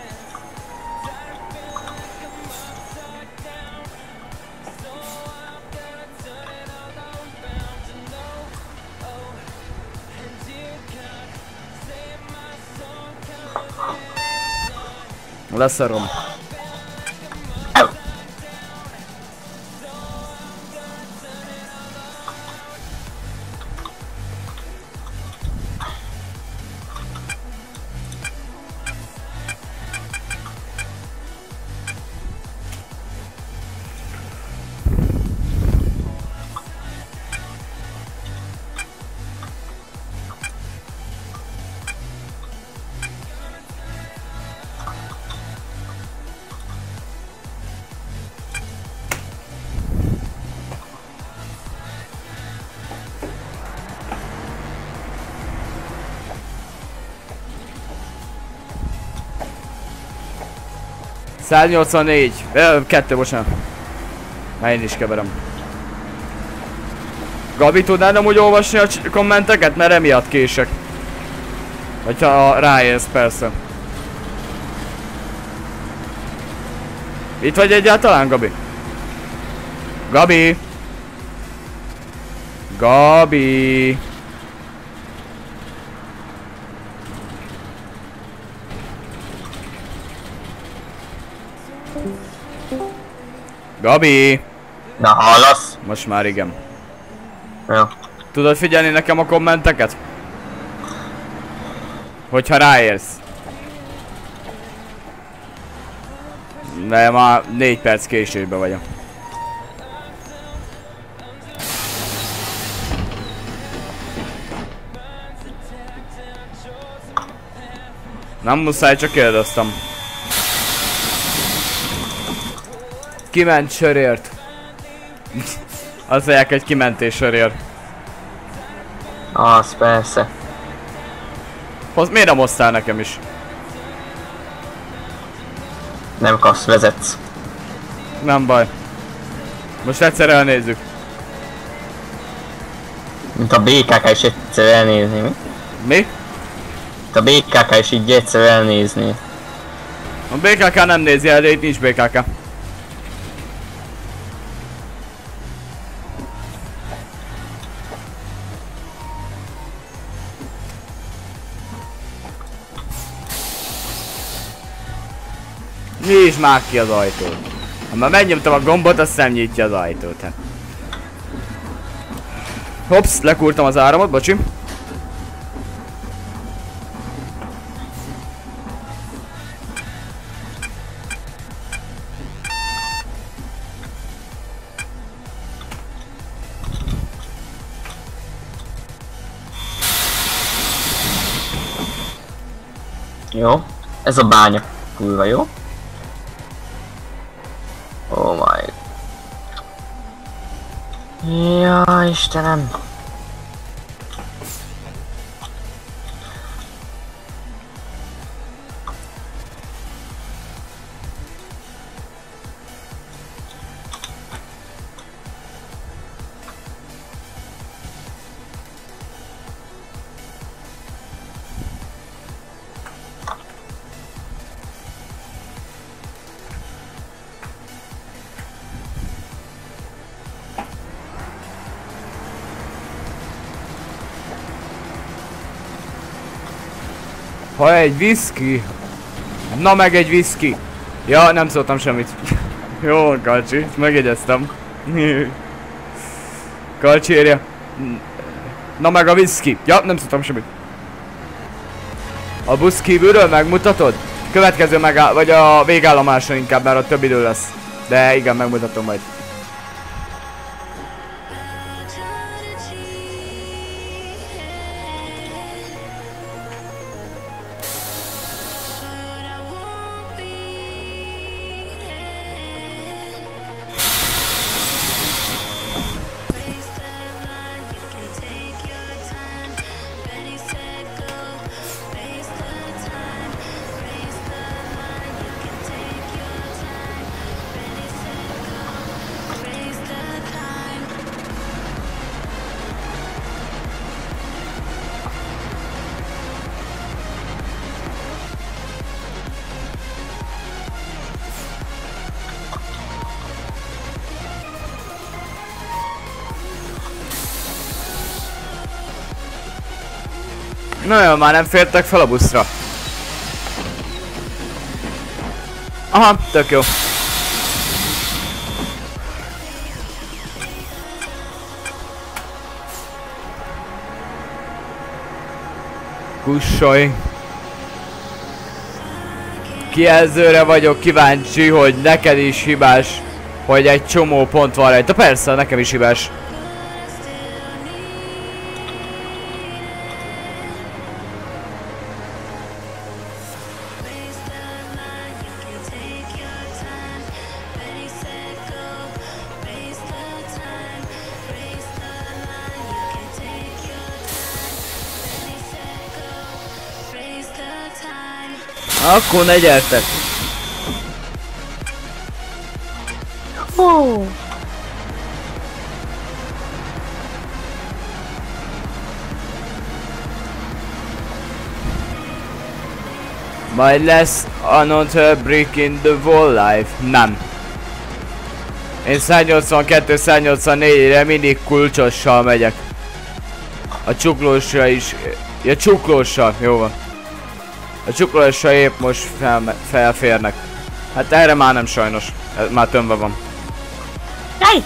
Leszarom. száznyolcvannégy. Ö, kettő, bocsánat. Már én is keverem. Gabi, tudnád amúgy olvasni a kommenteket? Mert emiatt kések. Hogyha ráérsz, persze. Itt vagy egyáltalán, Gabi? Gabi! Gabi! Gabi! Na, hallasz? Most már igen. Jó. Tudod figyelni nekem a kommenteket? Hogyha ráérsz. De már négy perc később vagyok. Nem muszáj, csak kérdeztem. Kiment sörért. Azt mondják, hogy kimentés sörért. Az persze. Hoz, miért nem hoztál nekem is? Nem kapsz, vezetsz. Nem baj. Most egyszer elnézzük. Mint a bé ká ká is egyszer elnézni, mi? Mi? Mint a bé ká ká is így egyszer elnézni. A bé ká ká nem nézi el, de itt nincs bé ká ká. Nyisd már ki az ajtót. Ha már megnyomtam a gombot, azt nem nyitja az ajtót. Hát. Hops, lekúrtam az áramot, bocsi. Jó. Ez a bánya. Kurva jó. Oh my. Ja, Istenem. Ha egy whisky. Na meg egy whisky. Ja, nem szóltam semmit. Jó, Kalcsi, megjegyeztem. Kalcsi érje. Na meg a whisky. Ja, nem szóltam semmit. A busz kívülről megmutatod? Következő megáll... vagy a végállomáson inkább, mert a több idő lesz. De igen, megmutatom majd. Na jó, már nem fértek fel a buszra. Aha, tök jó. Kussolj. Kijelzőre vagyok kíváncsi, hogy neked is hibás, hogy egy csomó pont van rajta. Persze, nekem is hibás. Akkor ne gyertek! Oh. Majd lesz another brick in the wall life. Nem. Én száznyolcvankettő száznyolcvannégyre mindig kulcsossal megyek. A csuklósra is... Ja, csuklóssal, jó van. A csuklósra épp most fel, felférnek. Hát erre már nem sajnos. Ez már tömve van. Hey!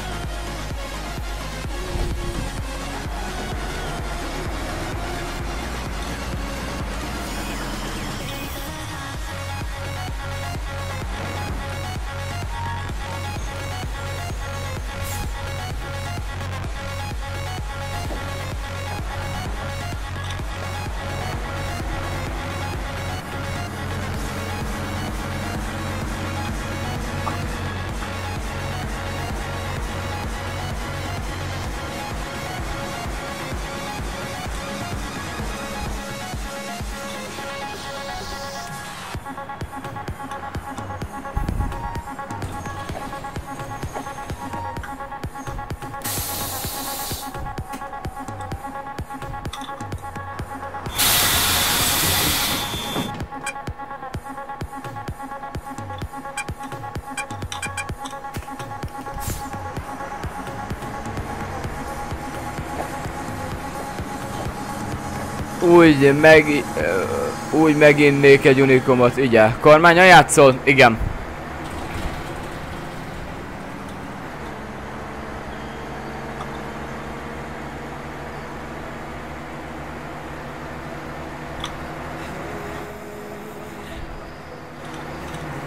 Úgy meg... Úgy meginnék egy unikumot, igen. Kormányon játszol? Igen.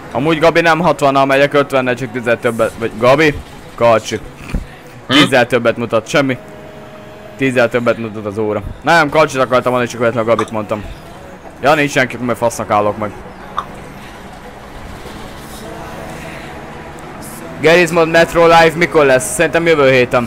Amúgy Gabi nem hatvannal megyek, ötvennel csak tízzel többet, vagy Gabi? Kalcsi. tízzel többet mutat, semmi. tízzel többet mutat az óra. Nem, Kalcsit akartam mondani, csak véletlenül Gabit mondtam. Ja, nincs senki, mert fasznak állok meg. Garry's Mod Metro Live mikor lesz? Szerintem jövő héten.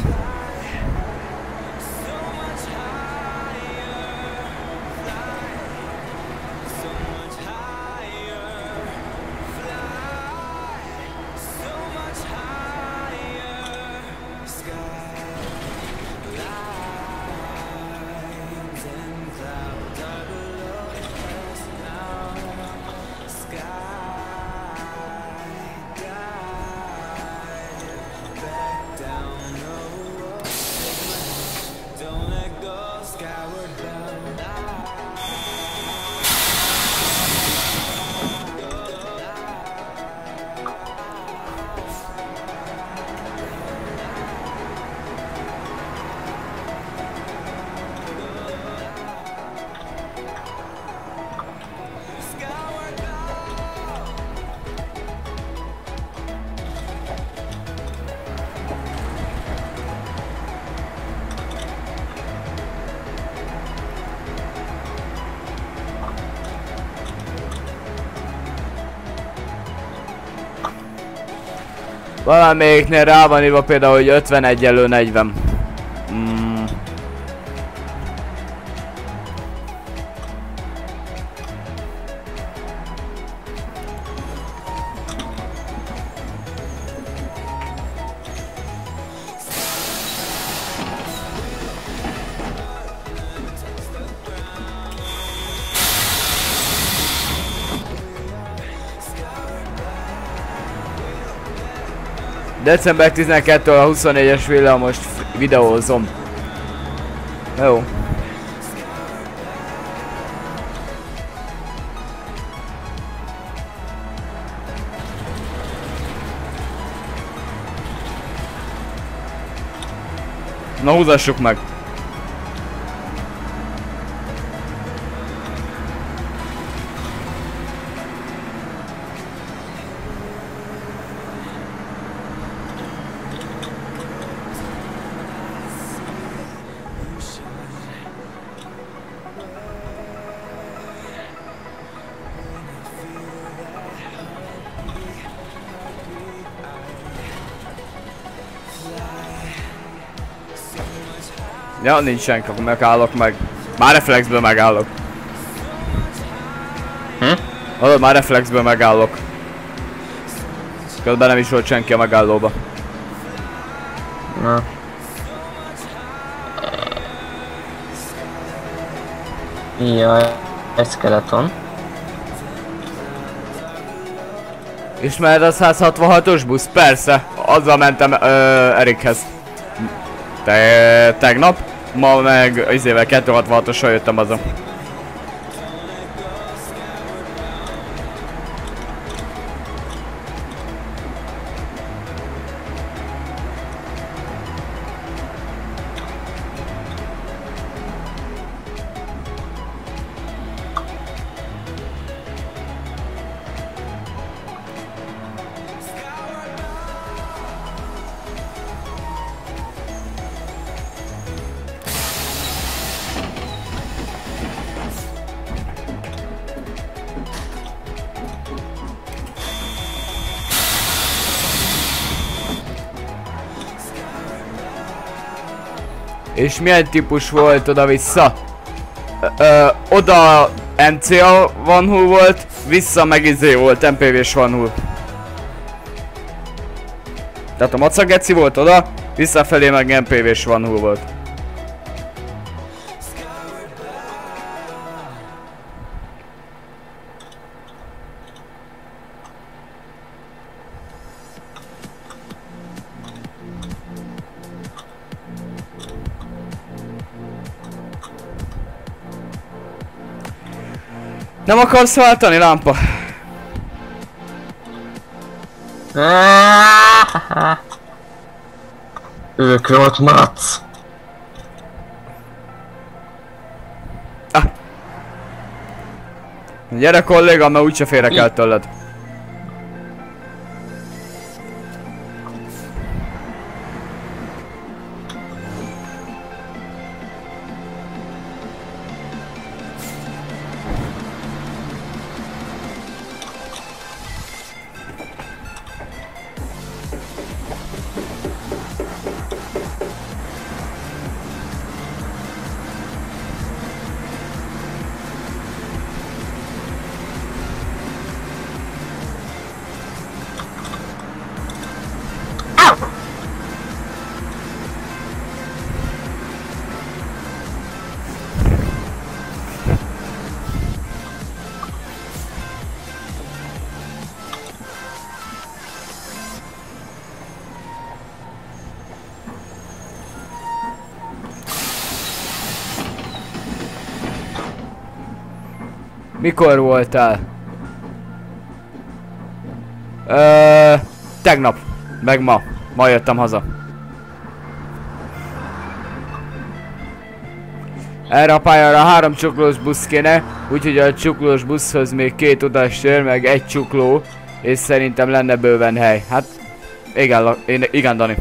Valamelyiknél rá van írva például, hogy ötvenegy elő negyven. Mm. december tizenkettő a huszonnégyes villamos videózom. Jó. Na húzassuk meg. Ja, nincs senki, akkor megállok meg. Már reflexből megállok. Hm? Hallod, már reflexből megállok. Közben nem is volt senki a megállóba. Na. Jaj, egy skeleton. Ismered a száz hatvanhatos busz? Persze, azzal mentem ö, Erikhez. Te, tegnap, ma meg izével kettőszázhatvanhatossal jöttem haza. És milyen típus volt oda-vissza? Ö, oda em cé á One Hull volt, vissza meg izé volt, em pé vé-s One Hull. Tehát a macageci volt oda, visszafelé meg em pé vé-s One Hull volt. Nem akarsz váltani, lámpa? Ők volt Mac. Ah. Gyere kolléga, mert úgyse férek el tőled. Mikor voltál? Ö, tegnap. Meg ma. Ma jöttem haza. Erre a pályára három csuklós busz kéne, úgyhogy a csuklós buszhoz még két utastér, meg egy csukló, és szerintem lenne bőven hely. Hát, igen, én, igen Dani.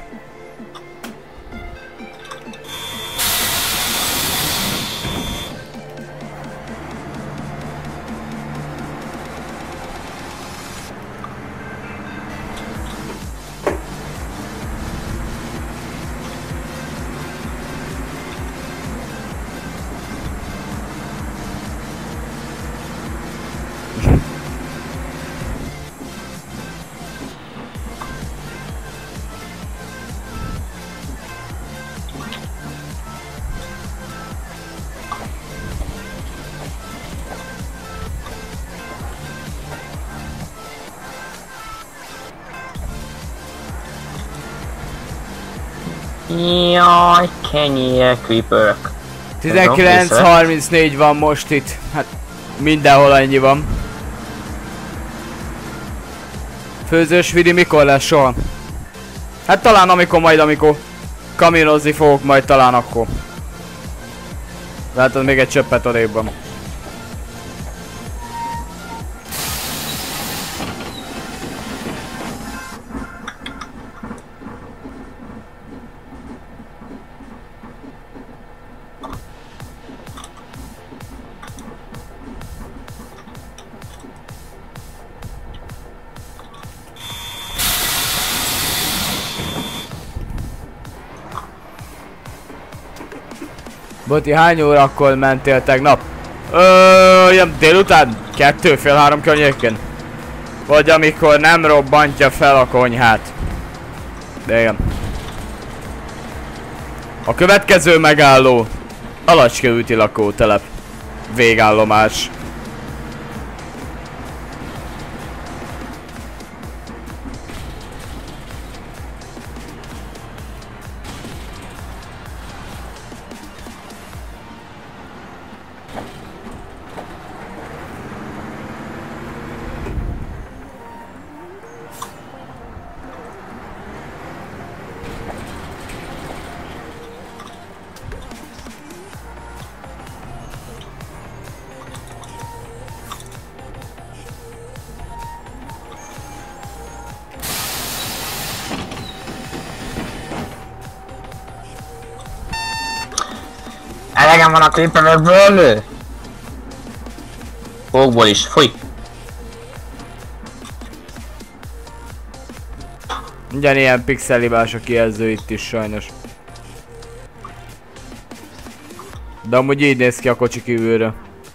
Jaj, kenyér, creeperök. tizenkilenc harmincnégy van most itt. Hát mindenhol annyi van. Főzős vidi mikor lesz soha? Hát talán amikor majd, amikor kaminozni fogok, majd talán akkor. Látod, még egy csöppet odébb van. Boti, hány órakor mentél tegnap? Ö, olyan délután? Kettő, fél három környéken. Vagy amikor nem robbantja fel a konyhát. De igen. A következő megálló Alacskeúti lakótelep. Végállomás. Elegem van a creeperekből! Fogból is, fúj! Ugyanilyen pixelibás a kijelző itt is sajnos. De amúgy így néz ki a kocsi kívülről.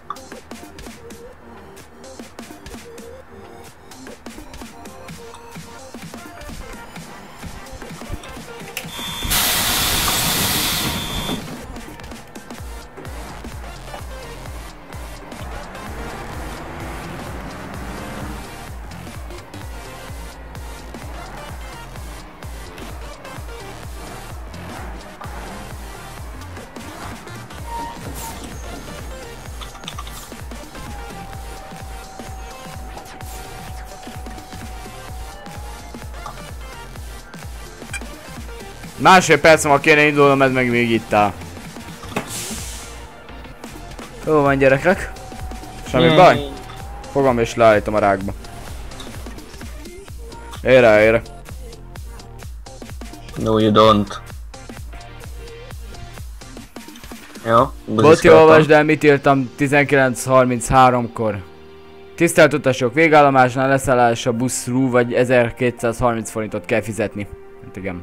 Másfél percem, ha kéne indulnom, ez meg még itt áll. Jó van, gyerekek. Semmi baj? Fogom és leállítom a rákba. Ére, ére. No, you don't. Jó, Boti, olvasd el, mit írtam tizenkilenc harmincháromkor. Tisztelt utasok, végállomásnál leszállás a buszról vagy ezerkétszázharminc forintot kell fizetni. Hát igen.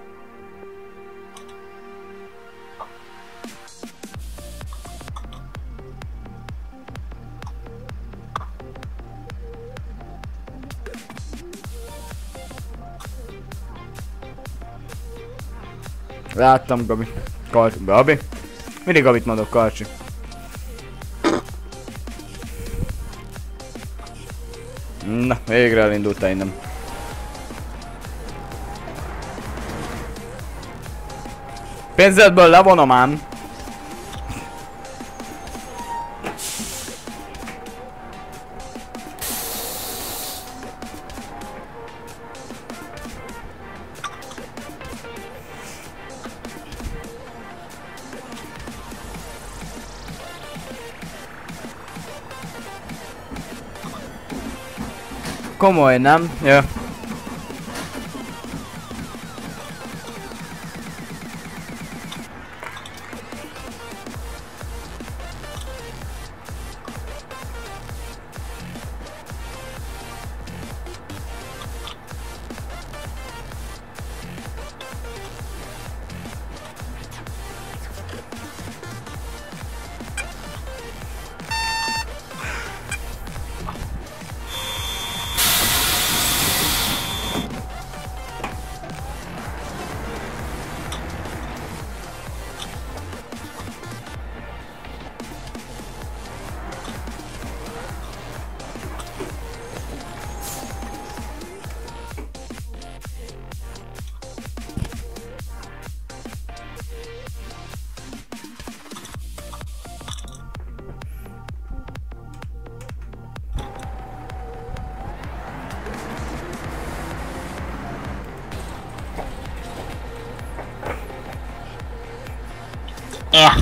Láttam, Gabi. Karcsi. Gabi? Mindig Gabit mondok, Karcsi. Na, végre elindultál innen. Pénzedből levonom ám. komoly, nem? Ja. Yeah.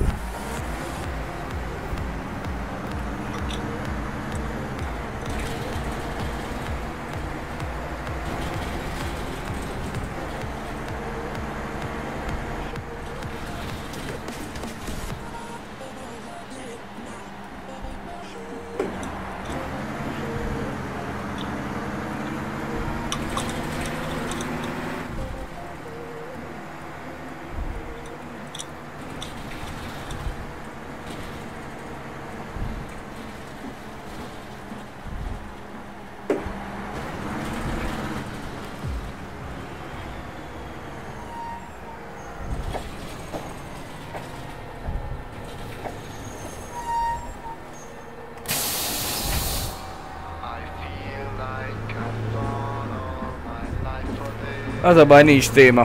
Az a baj, nincs téma.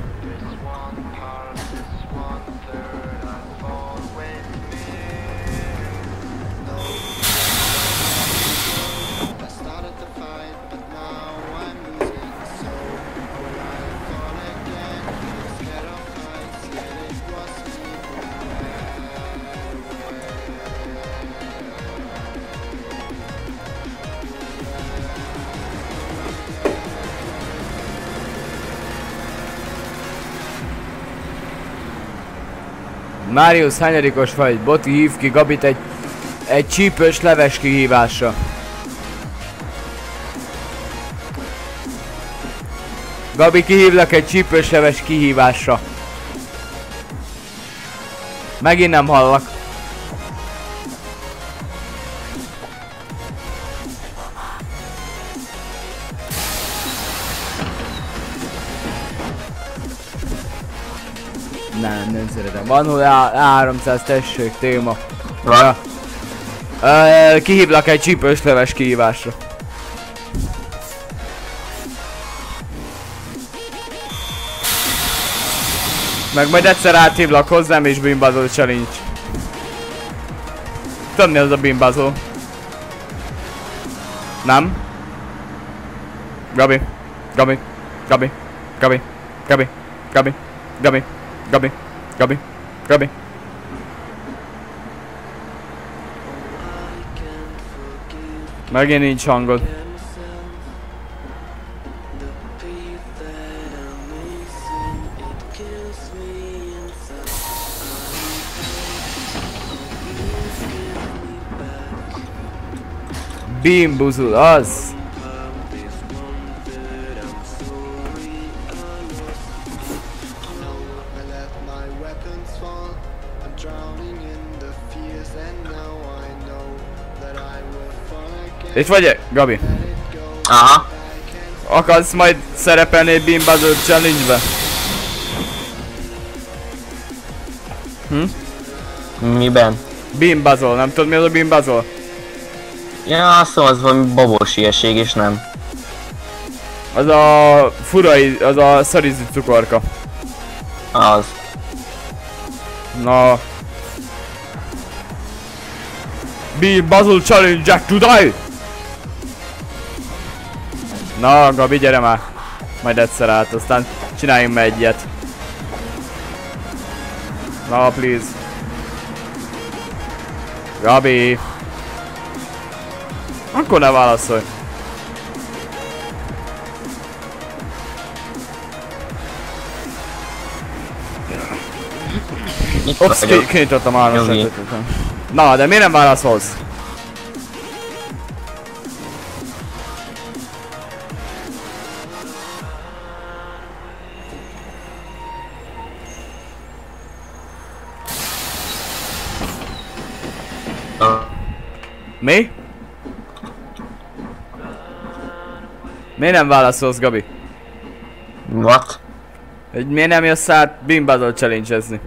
Marius, hányadikos vagy? Boti, hív ki Gabit egy, egy csípős leves kihívásra. Gabi, kihívlak egy csípős leves kihívásra. Megint nem hallak. Nem, nem szeretem. Van hol A háromszáz, tessék, téma. Ja. Uh, kihívlak egy csípős leves kihívásra. Meg majd egyszer áthívlak hozzám és bimbazol challenge. Tudom mi az a bimbazol. Nem? Gabi. Gabi. Gabi. Gabi. Gabi. Gabi. Gabi. Gabi, Gabi, Gabi. Megint nincs hangod. Bimbuzul, az! Itt vagy, Gabi? Aha. Akarsz majd szerepelni egy Bimbazol challenge-be? Hm? Miben? Bimbazol, nem tudod mi az a Bimbazol? Ja, szóval az valami babos ilyeség és nem. Az a furai, az a szarizi cukorka. Az. Na. Bimbazol challenge Jack to die! Na, Gabi, gyere már! Majd egyszer át, aztán csináljunk meg egyet. Na, please. Gabi! Akkor ne válaszolj. Itt Ops, vagyok. kinyitottam a hármas Jogi. ajtót. Na, de miért nem válaszolsz? Mi? Miért nem válaszolsz, Gabi? What? Hogy miért nem jössz át Bimbazol challenge-ezni?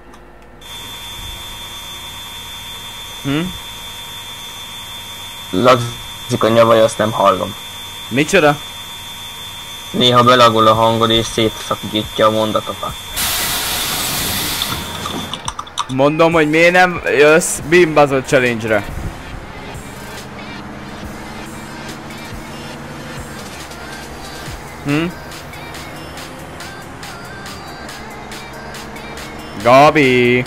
Hm? Lagzik a nyavaj, azt nem hallom. Micsoda? Néha belagol a hangod és szétszakítja a mondatokat. Mondom, hogy miért nem jössz Bimbazol challenge-re? Hm? Gabi!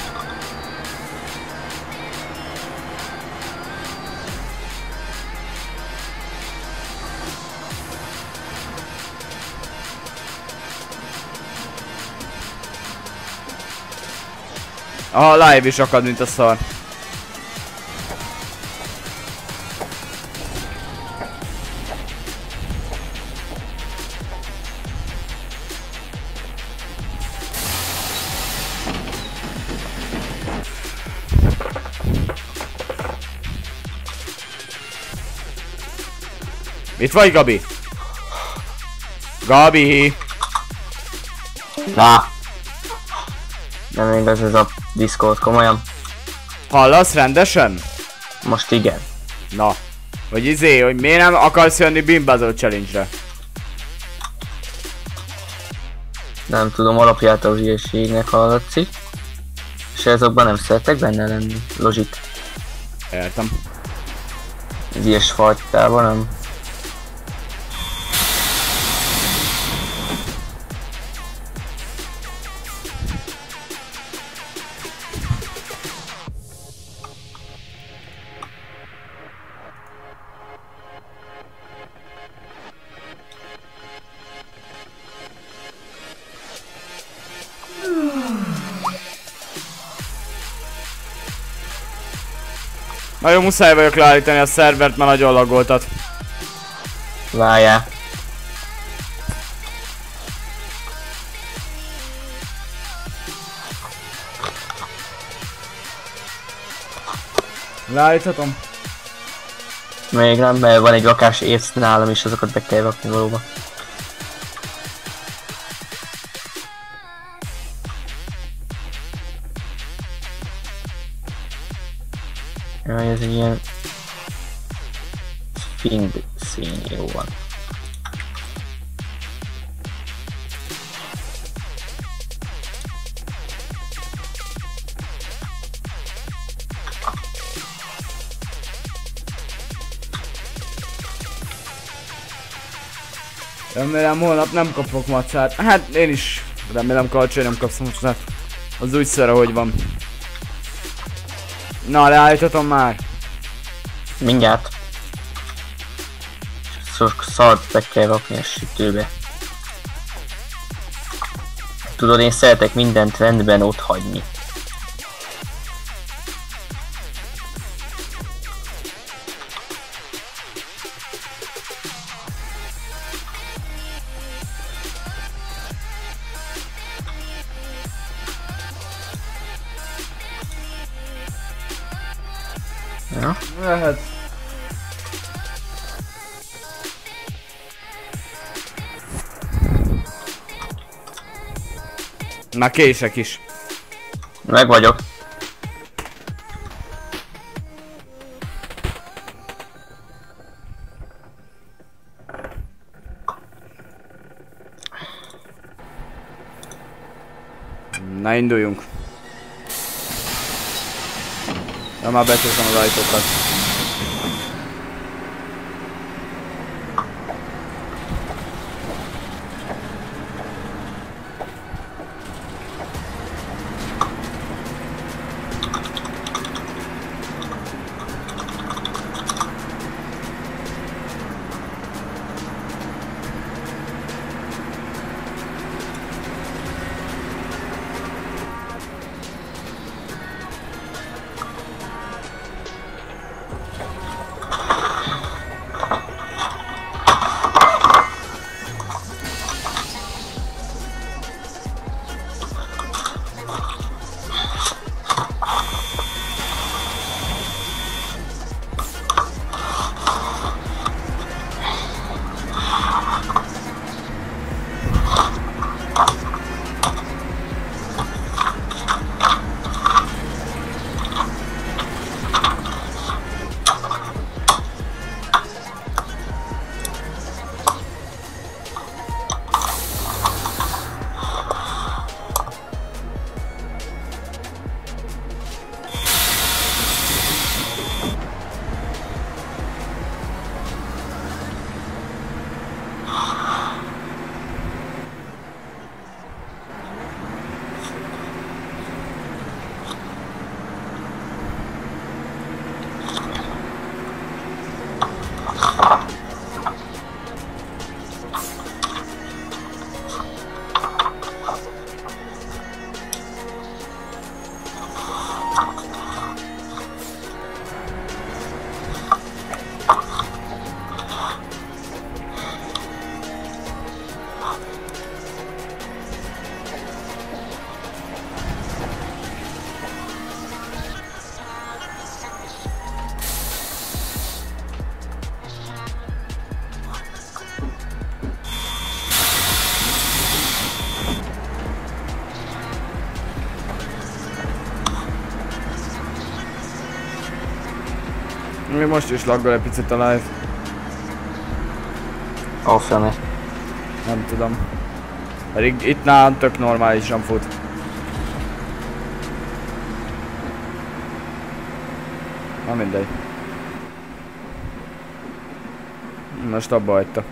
A live is akad, mint a szar. Itt vagy, Gabi? Gabi! Na! Nem igaz ez a Discord, komolyan? Hallasz rendesen? Most igen. Na. Hogy izé, hogy miért nem akarsz jönni Bimbazol challenge-re? Nem tudom, alapját a hülyeségnek hallatszik. És ezokban nem szeretek benne lenni. Logik. Értem. Az ilyes fajtában nem. Nagyon muszáj vagyok leállítani a szervert, mert nagyon lagoltat. Várjál. Leállíthatom? Még nem, mert van egy lakás ész nálam is, azokat be kell rakni valóba. Jaj, ez egy ilyen... Find szín, jó van. Remélem holnap nem kapok macát. Hát én is remélem Kalcsai nem kapsz macát. Az úgy szar, ahogy van. Na, leállíthatom már. Mindjárt. Sok szart be kell rakni a sütőbe. Tudod, én szeretek mindent rendben ott hagyni. Ja. Lehet. Már kések is. Meg vagyok. Na, induljunk. Ja, már becsúszom az ajtókat. Még most is laggol egy picit a live. Ó, fene. Nem tudom. Pedig itt nálam tök normálisan fut. Na mindegy. Most abba hagyta.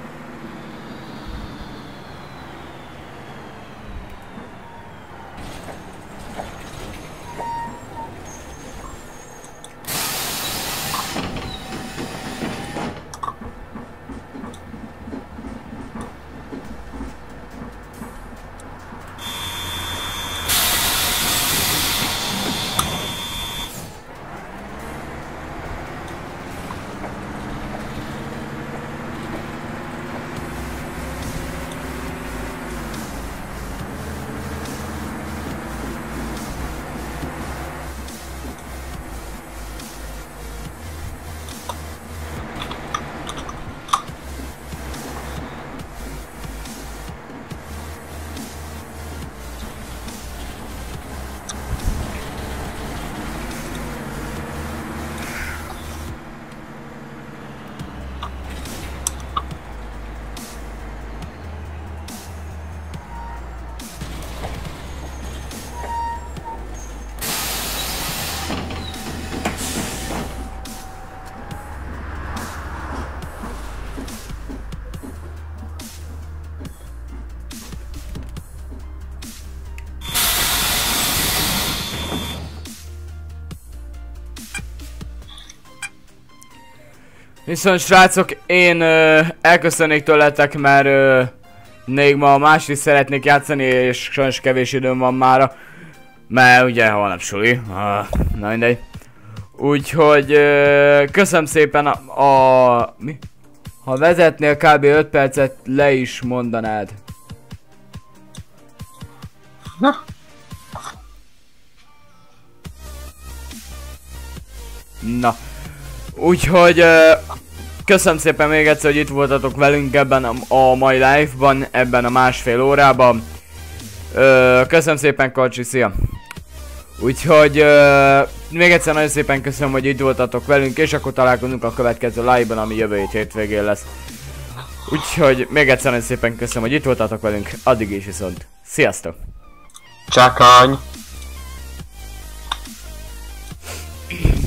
Viszont srácok, én ö, elköszönnék tőletek, mert ö, még ma mást is szeretnék játszani, és sajnos kevés időm van mára. Mert ugye holnap suli, ah, na mindegy. Úgyhogy ö, köszönöm szépen a, a... mi? Ha vezetnél kb. öt percet, le is mondanád. Na. Na. Úgyhogy ö, köszönöm szépen még egyszer, hogy itt voltatok velünk ebben a, a mai live-ban, ebben a másfél órában. Ö, köszönöm szépen, Karcsi, szia! Úgyhogy ö, még egyszer nagyon szépen köszönöm, hogy itt voltatok velünk, és akkor találkozunk a következő live-ban, ami jövő hét hétvégén lesz. Úgyhogy még egyszer nagyon szépen köszönöm, hogy itt voltatok velünk, addig is viszont. Sziasztok! Csákany!